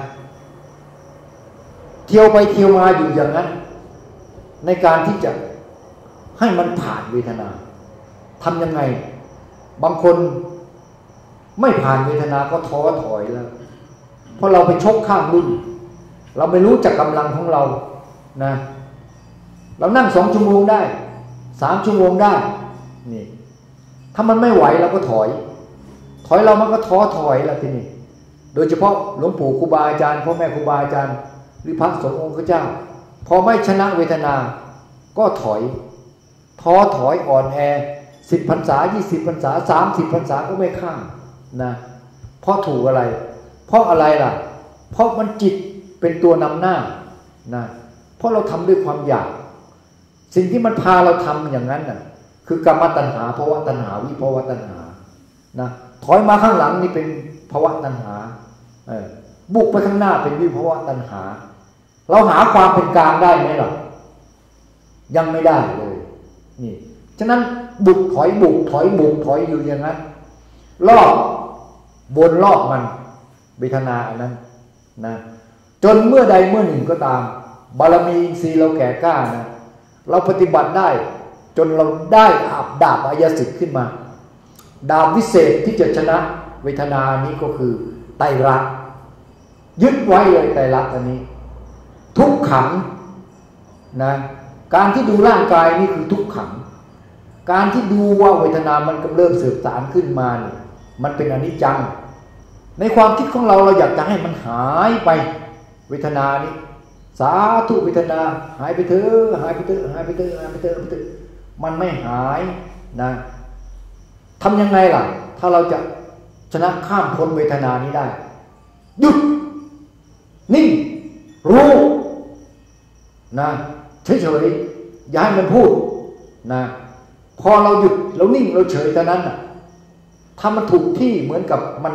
เที่ยวไปเที่ยวมาอยู่อย่างนั้นในการที่จะให้มันผ่านเวทนาทำยังไงบางคนไม่ผ่านเวทนาก็ท้อถอยแล้วเพราะเราไปชกข้ามรุ่นเราไม่รู้จักกำลังของเรานะเรานั่งสองชั่วโมงได้สามชั่วโมงได้นี่ถ้ามันไม่ไหวเราก็ถอยถอยเรามันก็ท้อถอยแล้วทีนี้โดยเฉพาะหลวงปู่ครูบาอาจารย์พ่อแม่ครูบาอาจารย์หรือพระสงฆ์องค์เจ้าพอไม่ชนะเวทนาก็ถอยท้อถอยอ่อนแอสิบพรรษายี่สิบพรรษาสามสิบพรรษาก็ไม่ข้ามนะเพราะถูกอะไรเพราะอะไรล่ะเพราะมันจิตเป็นตัวนำหน้านะเพราะเราทำด้วยความอยากสิ่งที่มันพาเราทำอย่างนั้นน่ะคือกรรมตัณหาภวตัณหาวิภวตัณหานะถอยมาข้างหลังนี่เป็นภวตัณหาเออบุกไปข้างหน้าเป็นวิภวตัณหาเราหาความเป็นกลางได้ไหมล่ะยังไม่ได้เลยนี่ฉะนั้นบุกถอยบุกถอยบุกถอยอยู่อย่างนั้นรอบบนรอบมันเวทนาอันนั้นนะจนเมื่อใดเมื่อหนึ่งก็ตามบารมีอินทรีย์เราแก่กล้านะเราปฏิบัติได้จนเราได้อาบดาบอายสิทธิ์ขึ้นมาดาบวิเศษที่จะชนะเวทนานี้ก็คือไตรลักษณ์ยึดไว้เลยไตรลักษณ์อันนี้ทุกขังนะการที่ดูร่างกายนี่คือทุกขังการที่ดูว่าเวทนามันกำเริบเสื่อมสารขึ้นมาเนี่ยมันเป็นอนิจจังในความคิดของเราเราอยากจะให้มันหายไปเวทนานี้สาธุเวทนาหายไปเถอะหายไปเถอะหายไปเถอะหายไปเถอะหายไปเถอะมันไม่หายนะทำยังไงล่ะถ้าเราจะชนะข้ามพ้นเวทนานี้ได้หยุดนิ่งรู้นะเฉยๆอย่าให้มันพูดนะพอเราหยุดเรานิ่งเราเฉยเท่านั้นน่ะถ้ามันถูกที่เหมือนกับมัน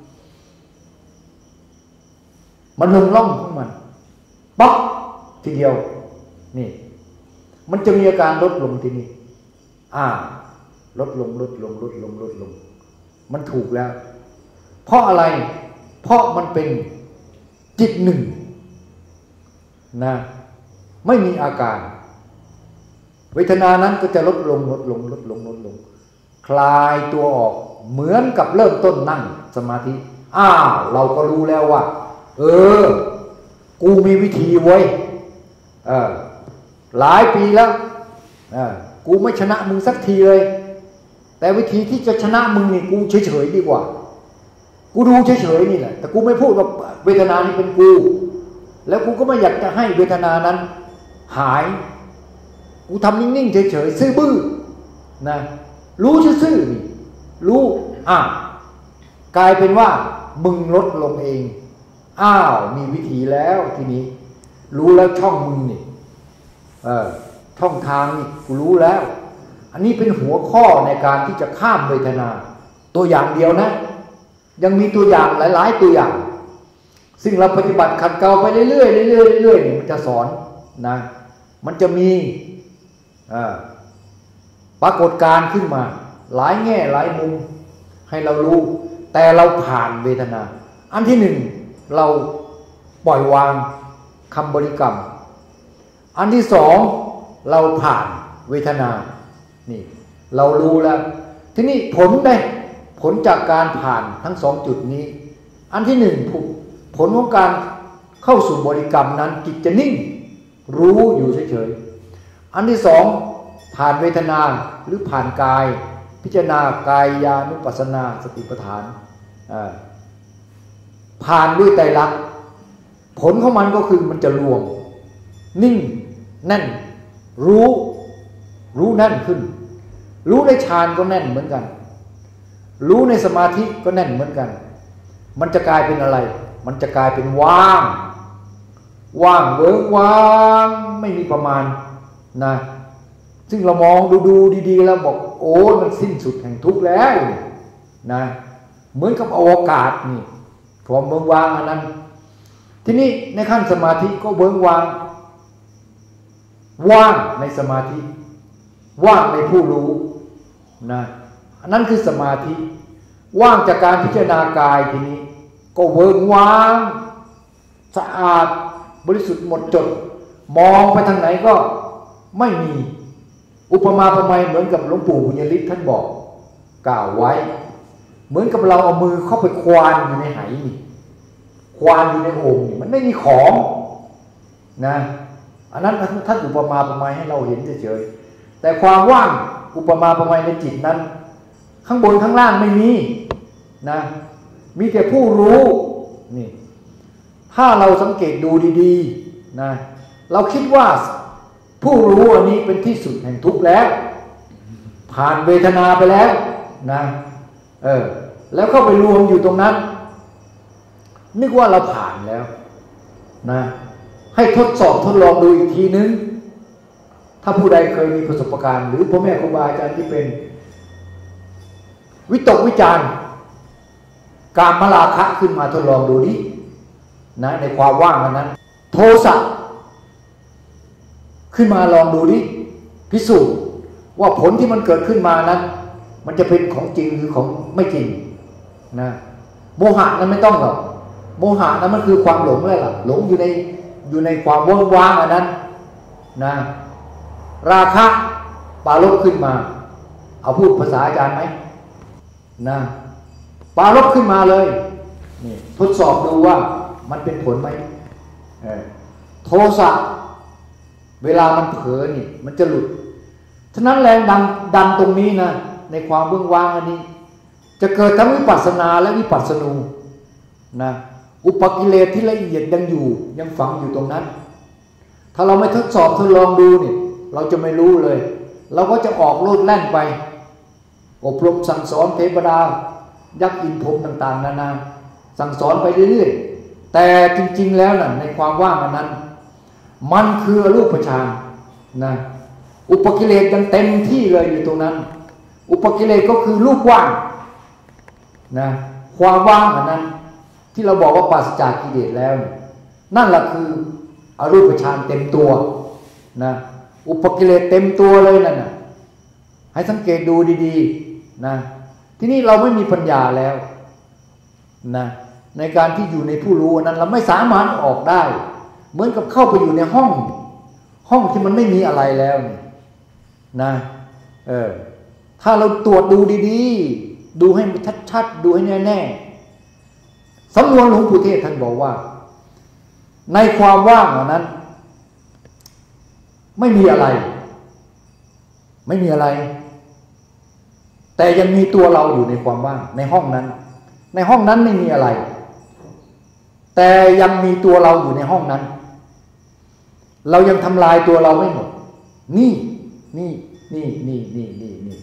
มันลงล่องของมันป๊อกทีเดียวนี่มันจะมีอาการลดลงทีนี้อ่าลดลงลดลงลดลงลดลงมันถูกแล้วเพราะอะไรเพราะมันเป็นจิตหนึ่งนะไม่มีอาการเวทนานั้นก็จะลดลงลดลงลดลงลดลงคลายตัวออกเหมือนกับเริ่มต้นนั่งสมาธิอ้าวเราก็รู้แล้วว่าเออกูมีวิธีไว้เออหลายปีแล้วเออกูไม่ชนะมึงสักทีเลยแต่วิธีที่จะชนะมึงนี่กูเฉยๆดีกว่ากูดูเฉยๆนี่แหละแต่กูไม่พูดว่าเวทนานี้เป็นกูแล้วกูก็ไม่อยากจะให้เวทนานั้นหายกูทำนิ่งๆเฉยๆซื่อบื้อนะรู้ซื่อๆนี่รู้อ่ะกลายเป็นว่ามึงลดลงเองอ้าวมีวิธีแล้วทีนี้รู้แล้วช่องมึงนี่เออช่องทางนี่กูรู้แล้วอันนี้เป็นหัวข้อในการที่จะข้ามเวทนาตัวอย่างเดียวนะยังมีตัวอย่างหลายๆตัวอย่างซึ่งเราปฏิบัติขัดเกลาไปเรื่อยๆเรื่อยๆเรื่อยๆนี่มันจะสอนนะมันจะมีปรากฏการณ์ขึ้นมาหลายแง่หลายมุมให้เรารู้แต่เราผ่านเวทนาอันที่หนึ่งเราปล่อยวางคำบริกรรมอันที่สองเราผ่านเวทนานี่เรารู้แล้วทีนี้ผลได้ผลจากการผ่านทั้งสองจุดนี้อันที่หนึ่งผลของการเข้าสู่บริกรรมนั้นจิตจะนิ่งรู้อยู่เฉยๆอันที่สองผ่านเวทนาหรือผ่านกายพิจารณากายญาณุปัสสนาสติปัฏฐานผ่านด้วยไตรลักษณ์ผลของมันก็คือมันจะรวมนิ่งแน่นรู้รู้แน่นขึ้นรู้ในฌานก็แน่นเหมือนกันรู้ในสมาธิก็แน่นเหมือนกันมันจะกลายเป็นอะไรมันจะกลายเป็นว่างว่างเวิ้งว่างไม่มีประมาณนะซึ่งเรามองดูดูดีๆแล้วบอกโอ้มันสิ้นสุดแห่งทุกข์แล้วนะเหมือนกับอวกาศนี่ความเวิ้งว่างอันนั้นทีนี้ในขั้นสมาธิก็เวิ้งว่างว่างในสมาธิว่างในผู้รู้นะอันนั้นคือสมาธิว่างจากการพิจารณากายทีนี้ก็เวิ้งว่างสะอาดบริสุทธิ์หมดจดมองไปทางไหนก็ไม่มีอุปมาประไมยเหมือนกับหลวงปู่บุญยฤทธิ์ท่านบอกกล่าวไว้เหมือนกับเราเอามือเข้าไปควานอยู่ในไหนี่ควานอยู่ในโอ่งนี่มันไม่มีของนะอันนั้นท่านอุปมาประไมยให้เราเห็นเฉยๆแต่ความว่างอุปมาประไมยในจิตนั้นข้างบนข้างล่างไม่มีนะมีแต่ผู้รู้นี่ถ้าเราสังเกตดูดีๆนะเราคิดว่าผู้รู้อันนี้เป็นที่สุดแห่งทุกข์แล้วผ่านเวทนาไปแล้วนะเออแล้วเข้าไปรวมอยู่ตรงนั้นนึกว่าเราผ่านแล้วนะให้ทดสอบทดลองดูอีกทีนึงถ้าผู้ใดเคยมีประสบการณ์หรือพ่อแม่ครูบาอาจารย์ที่เป็นวิตกวิจารณ์กามราคะขึ้นมาทดลองดูดินะในความว่างนั้นโทสะขึ้นมาลองดูดิพิสูจน์ว่าผลที่มันเกิดขึ้นมานั้นมันจะเป็นของจริงหรือของไม่จริงนะโมหะนั้นไม่ต้องหรอกโมหะนั้นมันคือความหลงเลยล่ะหลงอยู่ในอยู่ในความว่างๆอันนั้นนะราคะปรารภขึ้นมาเอาพูดภาษาอาจารย์ไหมนะปรารภขึ้นมาเลยนี่ทดสอบดูว่ามันเป็นผลไหมโทสะเวลามันเผลอนี่มันจะหลุดฉะนั้นแรงดันดันตรงนี้นะในความเบื้องว่างอันนี้จะเกิดทั้งวิปัสสนาและวิปัสสนูนะอุปกิเลสที่ละเอียดยังอยู่ยังฝังอยู่ตรงนั้นถ้าเราไม่ทดสอบทดลองดูเนี่ยเราจะไม่รู้เลยเราก็จะออกโลดแล่นไปอบรมสั่งสอนเทวดายักษ์อินพรหมต่างๆนานาสั่งสอนไปเรื่อยๆแต่จริงๆแล้วน่ะในความว่างอันนั้นมันคืออรูปฌานนะอุปกิเลสยังเต็มที่เลยอยู่ตรงนั้นอุปกิเลสก็คือรูปว่างนะความว่างอันนั้นที่เราบอกว่าปราศจากกิเลสแล้วนั่นแหละคืออรูปฌานเต็มตัวนะอุปกิเลสเต็มตัวเลยนั่นน่ะให้สังเกตดูดีๆนะที่นี่เราไม่มีปัญญาแล้วนะในการที่อยู่ในผู้รู้นั้นเราไม่สามารถออกได้เหมือนกับเข้าไปอยู่ในห้องห้องที่มันไม่มีอะไรแล้วนะเออถ้าเราตรวจดูดีๆดูให้ชัดๆดูให้แน่ๆสำนวนหลวงปู่เทศท่านบอกว่าในความว่างนั้นไม่มีอะไรไม่มีอะไรแต่ยังมีตัวเราอยู่ในความว่างในห้องนั้นในห้องนั้นไม่มีอะไรแต่ยังมีตัวเราอยู่ในห้องนั้นเรายังทำลายตัวเราไม่หมดนี่นี่นี่นี่นี่นี่นี่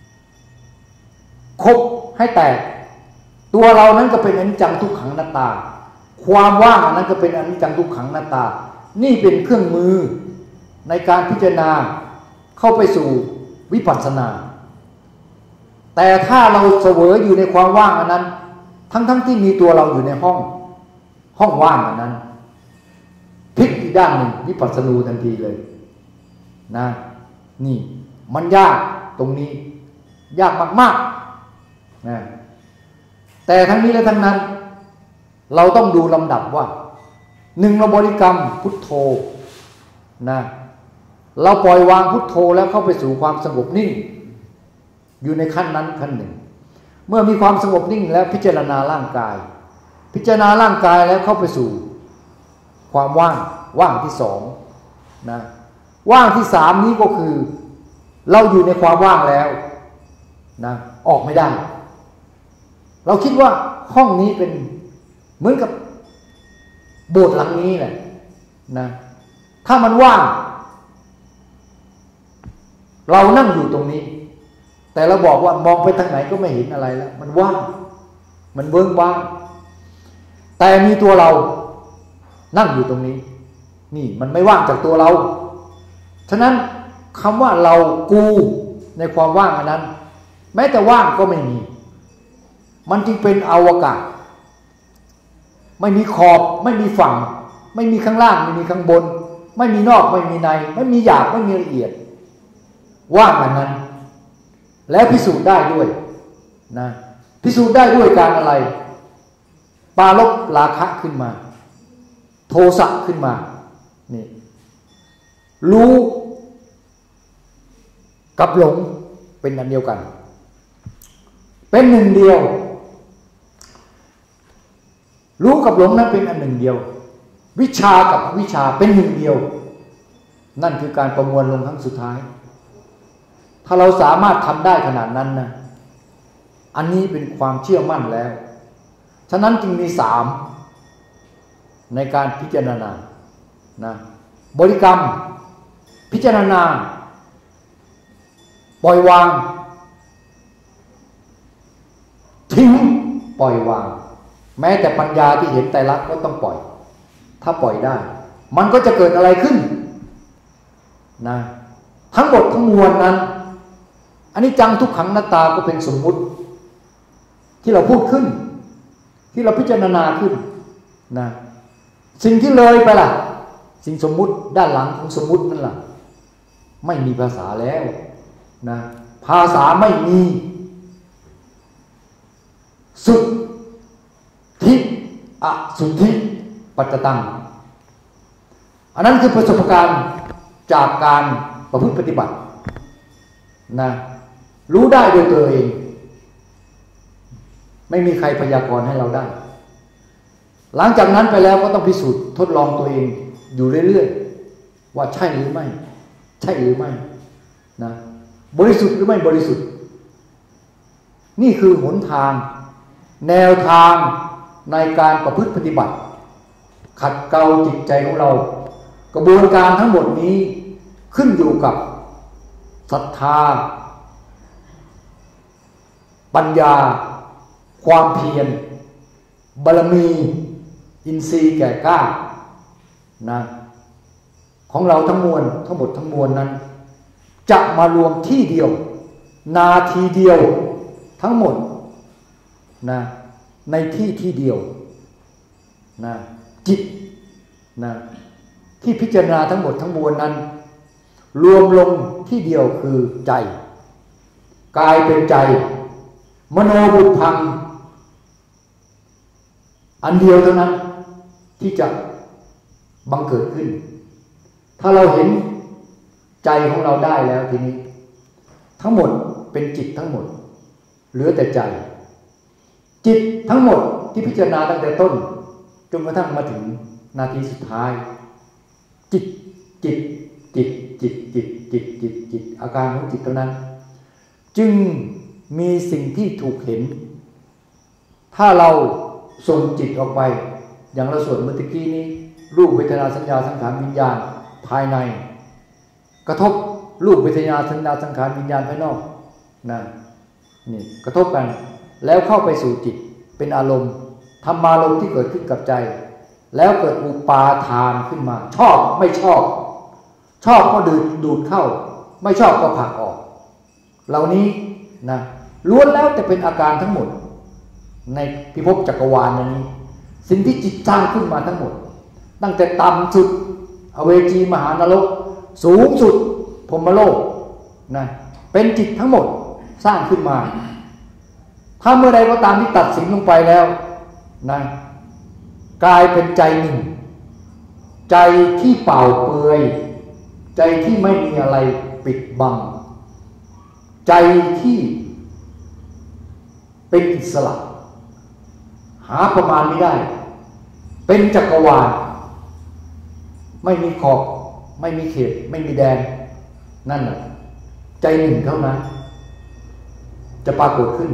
ครบให้แตกตัวเรานั้นก็เป็นอนิจจังทุกขังอนัตตาความว่างนั้นก็เป็นอนิจจังทุกขังอนัตตานี่เป็นเครื่องมือในการพิจารณาเข้าไปสู่วิปัสสนาแต่ถ้าเราเสวยอยู่ในความว่างอันนั้นทั้งๆ ท, ที่มีตัวเราอยู่ในห้องห้องว่างอันนั้นพลิกอีกด้านหนึ่งวิปัสสนูทันทีเลยนะนี่มันยากตรงนี้ยากมากๆนะแต่ทั้งนี้และทั้งนั้นเราต้องดูลำดับว่าหนึ่งเราบริกรรมพุทโธนะเราปล่อยวางพุทโธแล้วเข้าไปสู่ความสงบนิ่งอยู่ในขั้นนั้นขั้นหนึ่งเมื่อมีความสงบนิ่งแล้วพิจารณาร่างกายพิจารณาร่างกายแล้วเข้าไปสู่ความว่างว่างที่สองนะว่างที่สามนี้ก็คือเราอยู่ในความว่างแล้วนะออกไม่ได้เราคิดว่าห้องนี้เป็นเหมือนกับโบสถ์หลังนี้แหละนะถ้ามันว่างเรานั่งอยู่ตรงนี้แต่เราบอกว่ามองไปทางไหนก็ไม่เห็นอะไรแล้วมันว่างมันเบิ้งว่างแต่มีตัวเรานั่งอยู่ตรงนี้นี่มันไม่ว่างจากตัวเราฉะนั้นคำว่าเรากูในความว่างอันนั้นแม้แต่ว่างก็ไม่มีมันจึงเป็นอวกาศไม่มีขอบไม่มีฝั่งไม่มีข้างล่างไม่มีข้างบนไม่มีนอกไม่มีในไม่มีหยาบไม่มีละเอียดว่างอันนั้นแล้วพิสูจน์ได้ด้วยนะพิสูจน์ได้ด้วยการอะไรปาลบราคะขึ้นมาโทสะขึ้นมานี่รู้กับหลงเป็นอันเดียวกันเป็นหนึ่งเดียวรู้กับหลงนั้นเป็นอันหนึ่งเดียววิชากับอวิชชาเป็นหนึ่งเดียวนั่นคือการประมวลลงครั้งสุดท้ายถ้าเราสามารถทำได้ขนาดนั้นนะอันนี้เป็นความเชื่อมั่นแล้วฉะนั้นจึงมีสามในการพิจารณานะบริกรรมพิจารณาปล่อยวางทิ้งปล่อยวางแม้แต่ปัญญาที่เห็นไตรลักษณ์ก็ต้องปล่อยถ้าปล่อยได้มันก็จะเกิดอะไรขึ้นนะทั้งหมดทั้งมวลนั้นอันนี้จังทุกขังอนัตตาก็เป็นสมมุติที่เราพูดขึ้นที่เราพิจารณาขึ้นนะสิ่งที่เลยไปล่ะสิ่งสมมุติด้านหลังของสมมุตินั่นล่ะไม่มีภาษาแล้วนะภาษาไม่มีสุทธิอสุทธิปัจจตังอันนั้นคือประสบการณ์จากการประพฤติปฏิบัตินะรู้ได้โดยตัวเองไม่มีใครพยากรณ์ให้เราได้หลังจากนั้นไปแล้วก็ต้องพิสูจน์ทดลองตัวเองอยู่เรื่อยๆว่าใช่หรือไม่ใช่หรือไม่นะบริสุทธิ์หรือไม่บริสุทธิ์นี่คือหนทางแนวทางในการประพฤติปฏิบัติขัดเกลาจิตใจของเรากระบวนการทั้งหมดนี้ขึ้นอยู่กับศรัทธาปัญญาความเพียรบารมีอินทรีย์แก่กล้านะของเราทั้งมวลทั้งหมดทั้งมวลนั้นจะมารวมที่เดียวนาทีเดียวทั้งหมดนะในที่ที่เดียวนะจิตนะที่พิจารณาทั้งหมดทั้งมวลนั้นรวมลงที่เดียวคือใจกายเป็นใจมโนบุพพังอันเดียวเท่านั้นที่จะบังเกิดขึ้นถ้าเราเห็นใจของเราได้แล้วทีนี้ทั้งหมดเป็นจิตทั้งหมดเหลือแต่ใจจิตทั้งหมดที่พิจารณาตั้งแต่ต้นจนกระทั่งมาถึงนาทีสุดท้ายจิตจิตจิตจิตจิตจิตจิตจิตอาการของจิตเท่านั้นจึงมีสิ่งที่ถูกเห็นถ้าเราส่งจิตออกไปอย่างเราสวดเมื่อกี้นี้รูปเวทนาสัญญาสังขารวิญญาณภายในกระทบรูปเวทนาสัญญาสังขารวิญญาณภายนอกนะนี่กระทบกันแล้วเข้าไปสู่จิตเป็นอารมณ์ธรรมารมณ์ที่เกิดขึ้นกับใจแล้วเกิดอุปาทานขึ้นมาชอบไม่ชอบชอบก็ดูดดูดเข้าไม่ชอบก็ผลักออกเหล่านี้นะล้วนแล้วแต่เป็นอาการทั้งหมดในพิภพจักรวาลนี้สิ่งที่จิตสร้างขึ้นมาทั้งหมดตั้งแต่ต่ำสุดอเวจีมหานรกสูงสุดพรหมโลกนะเป็นจิตทั้งหมดสร้างขึ้นมาถ้าเมื่อใดก็ตามที่ตัดสินลงไปแล้วนะกลายเป็นใจหนึ่งใจที่เปล่าเปลือยใจที่ไม่มีอะไรปิดบังใจที่เป็นอิสระหาประมาณไม่ได้เป็นจักรวาลไม่มีขอบไม่มีเขตไม่มีแดนนั่นแหละใจหนึ่งเท่านั้นจะปรากฏขึ้น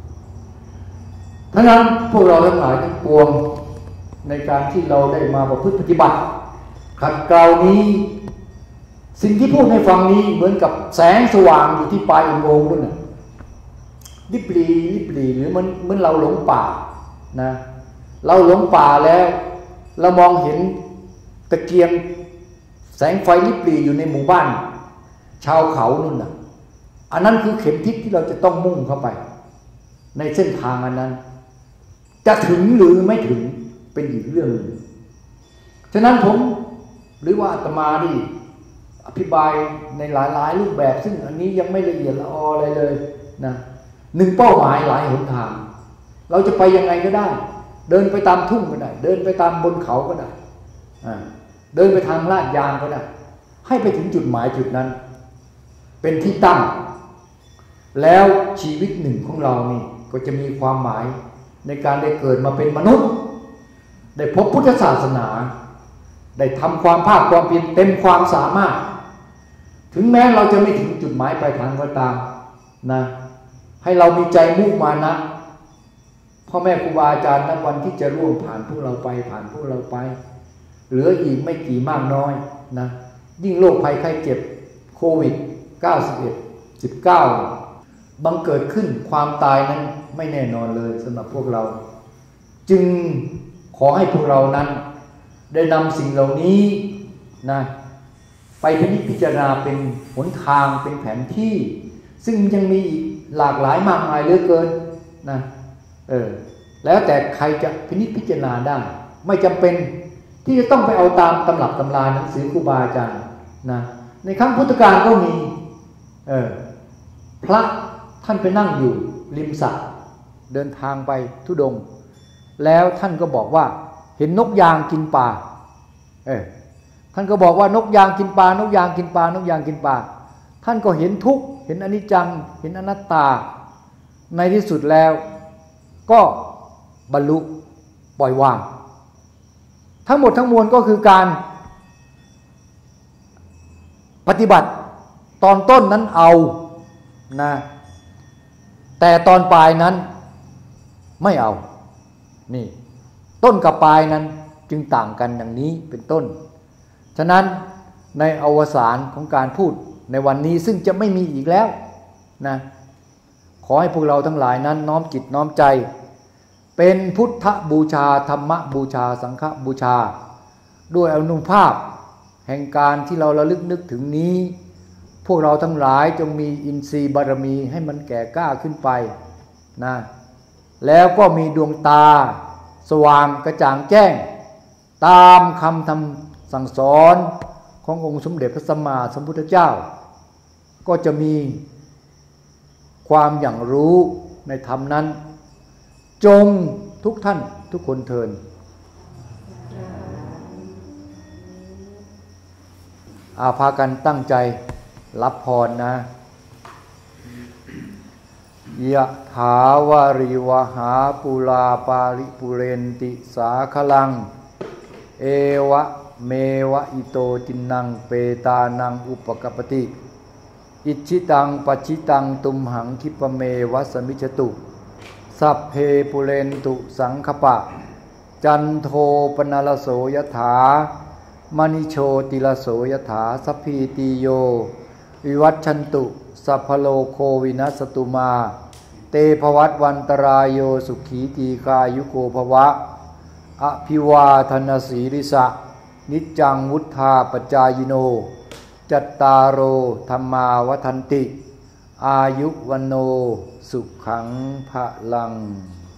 ทั้งนั้นพวกเราทั้งหลายทั้งปวงในการที่เราได้มาประพฤติปฏิบัติขัดเกลานี้สิ่งที่พูดให้ฟังนี้เหมือนกับแสงสว่างอยู่ที่ปลายอุโมงค์นั่นน่ะลิบลีลิบลีหรือเหมือนเหมือนเราหลงป่านะเราหลงป่าแล้วเรามองเห็นตะเกียงแสงไฟลิบลีอยู่ในหมู่บ้านชาวเขานู่นน่ะอันนั้นคือเข็มทิศที่เราจะต้องมุ่งเข้าไปในเส้นทางอันนั้นจะถึงหรือไม่ถึงเป็นอีกเรื่องหนึ่งฉะนั้นผมหรือว่าอาตมานี่อธิบายในหลายๆรูปแบบซึ่งอันนี้ยังไม่ละเอียดละอออะไรเลยนะหนึ่งเป้าหมายหลายหนทางเราจะไปยังไงก็ได้เดินไปตามทุ่งก็ได้เดินไปตามบนเขาก็ได้เดินไปทางลาดยางก็ได้ให้ไปถึงจุดหมายจุดนั้นเป็นที่ตั้งแล้วชีวิตหนึ่งของเรานี่ก็จะมีความหมายในการได้เกิดมาเป็นมนุษย์ได้พบพุทธศาสนาได้ทำความภาคความเพียรเต็มความสามารถถึงแม้เราจะไม่ถึงจุดหมายปลายทางก็ตามนะให้เรามีใจมุ่งมานะพ่อแม่ครูบาอาจารย์นับวันที่จะร่วงผ่านพวกเราไปผ่านพวกเราไปเหลืออีกไม่กี่มากน้อยนะยิ่งโรคภัยไข้เจ็บโควิดเก้าสิบเอ็ด สิบเก้าบังเกิดขึ้นความตายนั้นไม่แน่นอนเลยสำหรับพวกเราจึงขอให้พวกเรานั้นได้นำสิ่งเหล่านี้นะไปพินิจพิจารณาเป็นหนทางเป็นแผนที่ซึ่งยังมีอีกหลากหลายมากมายเหลือเกินนะเออแล้วแต่ใครจะพินิจพิจารณาได้ไม่จำเป็นที่จะต้องไปเอาตามตำรับตำราหนังสือครูบาอาจารย์นะในครั้งพุทธกาลก็มีเออพระท่านไปนั่งอยู่ริมสระเดินทางไปธุดงค์แล้วท่านก็บอกว่าเห็นนกยางกินปลาเออท่านก็บอกว่านกยางกินปลานกยางกินปลานกยางกินปลาท่านก็เห็นทุกข์เห็นอนิจจังเห็นอนัตตาในที่สุดแล้วก็บรรลุปล่อยวางทั้งหมดทั้งมวลก็คือการปฏิบัติตอนต้นนั้นเอานะแต่ตอนปลายนั้นไม่เอานี่ต้นกับปลายนั้นจึงต่างกันอย่างนี้เป็นต้นฉะนั้นในอวสานของการพูดในวันนี้ซึ่งจะไม่มีอีกแล้วนะขอให้พวกเราทั้งหลายนั้นน้อมจิตน้อมใจเป็นพุทธบูชาธรรมบูชาสังฆบูชาด้วยอนุภาพแห่งการที่เราระลึกนึกถึงนี้พวกเราทั้งหลายจงมีอินทรีย์บารมีให้มันแก่กล้าขึ้นไปนะแล้วก็มีดวงตาสว่างกระจ่างแจ้งตามคำธรรมสั่งสอนขององค์สมเด็จพระสัมมาสัมพุทธเจ้าก็จะมีความอย่างรู้ในธรรมนั้นจงทุกท่านทุกคนเทินอาพากันตั้งใจรับพรนะยะถาวาริวหาปุราปาริปุเรนติสาคลังเอวะเมวะอิโตจินังเปตานังอุปกปติอิชิตังปัชิตังตุมหังคิปเมวะสมิจตุสัพเพปุเรนตุสังคปะจันโทปนลโสยถามณิโชติลโสยถาสัพพีติโยวิวัชชันตุสัพพโลโควินัสตุมาเตภวัตวันตรายโยสุขีตีกายุโกภวะอภิวาทนาสีริสะนิจจังวุธาปจายโนจัตตารโอธรรมาวัฏันติอายุวันโนสุขังภะลัง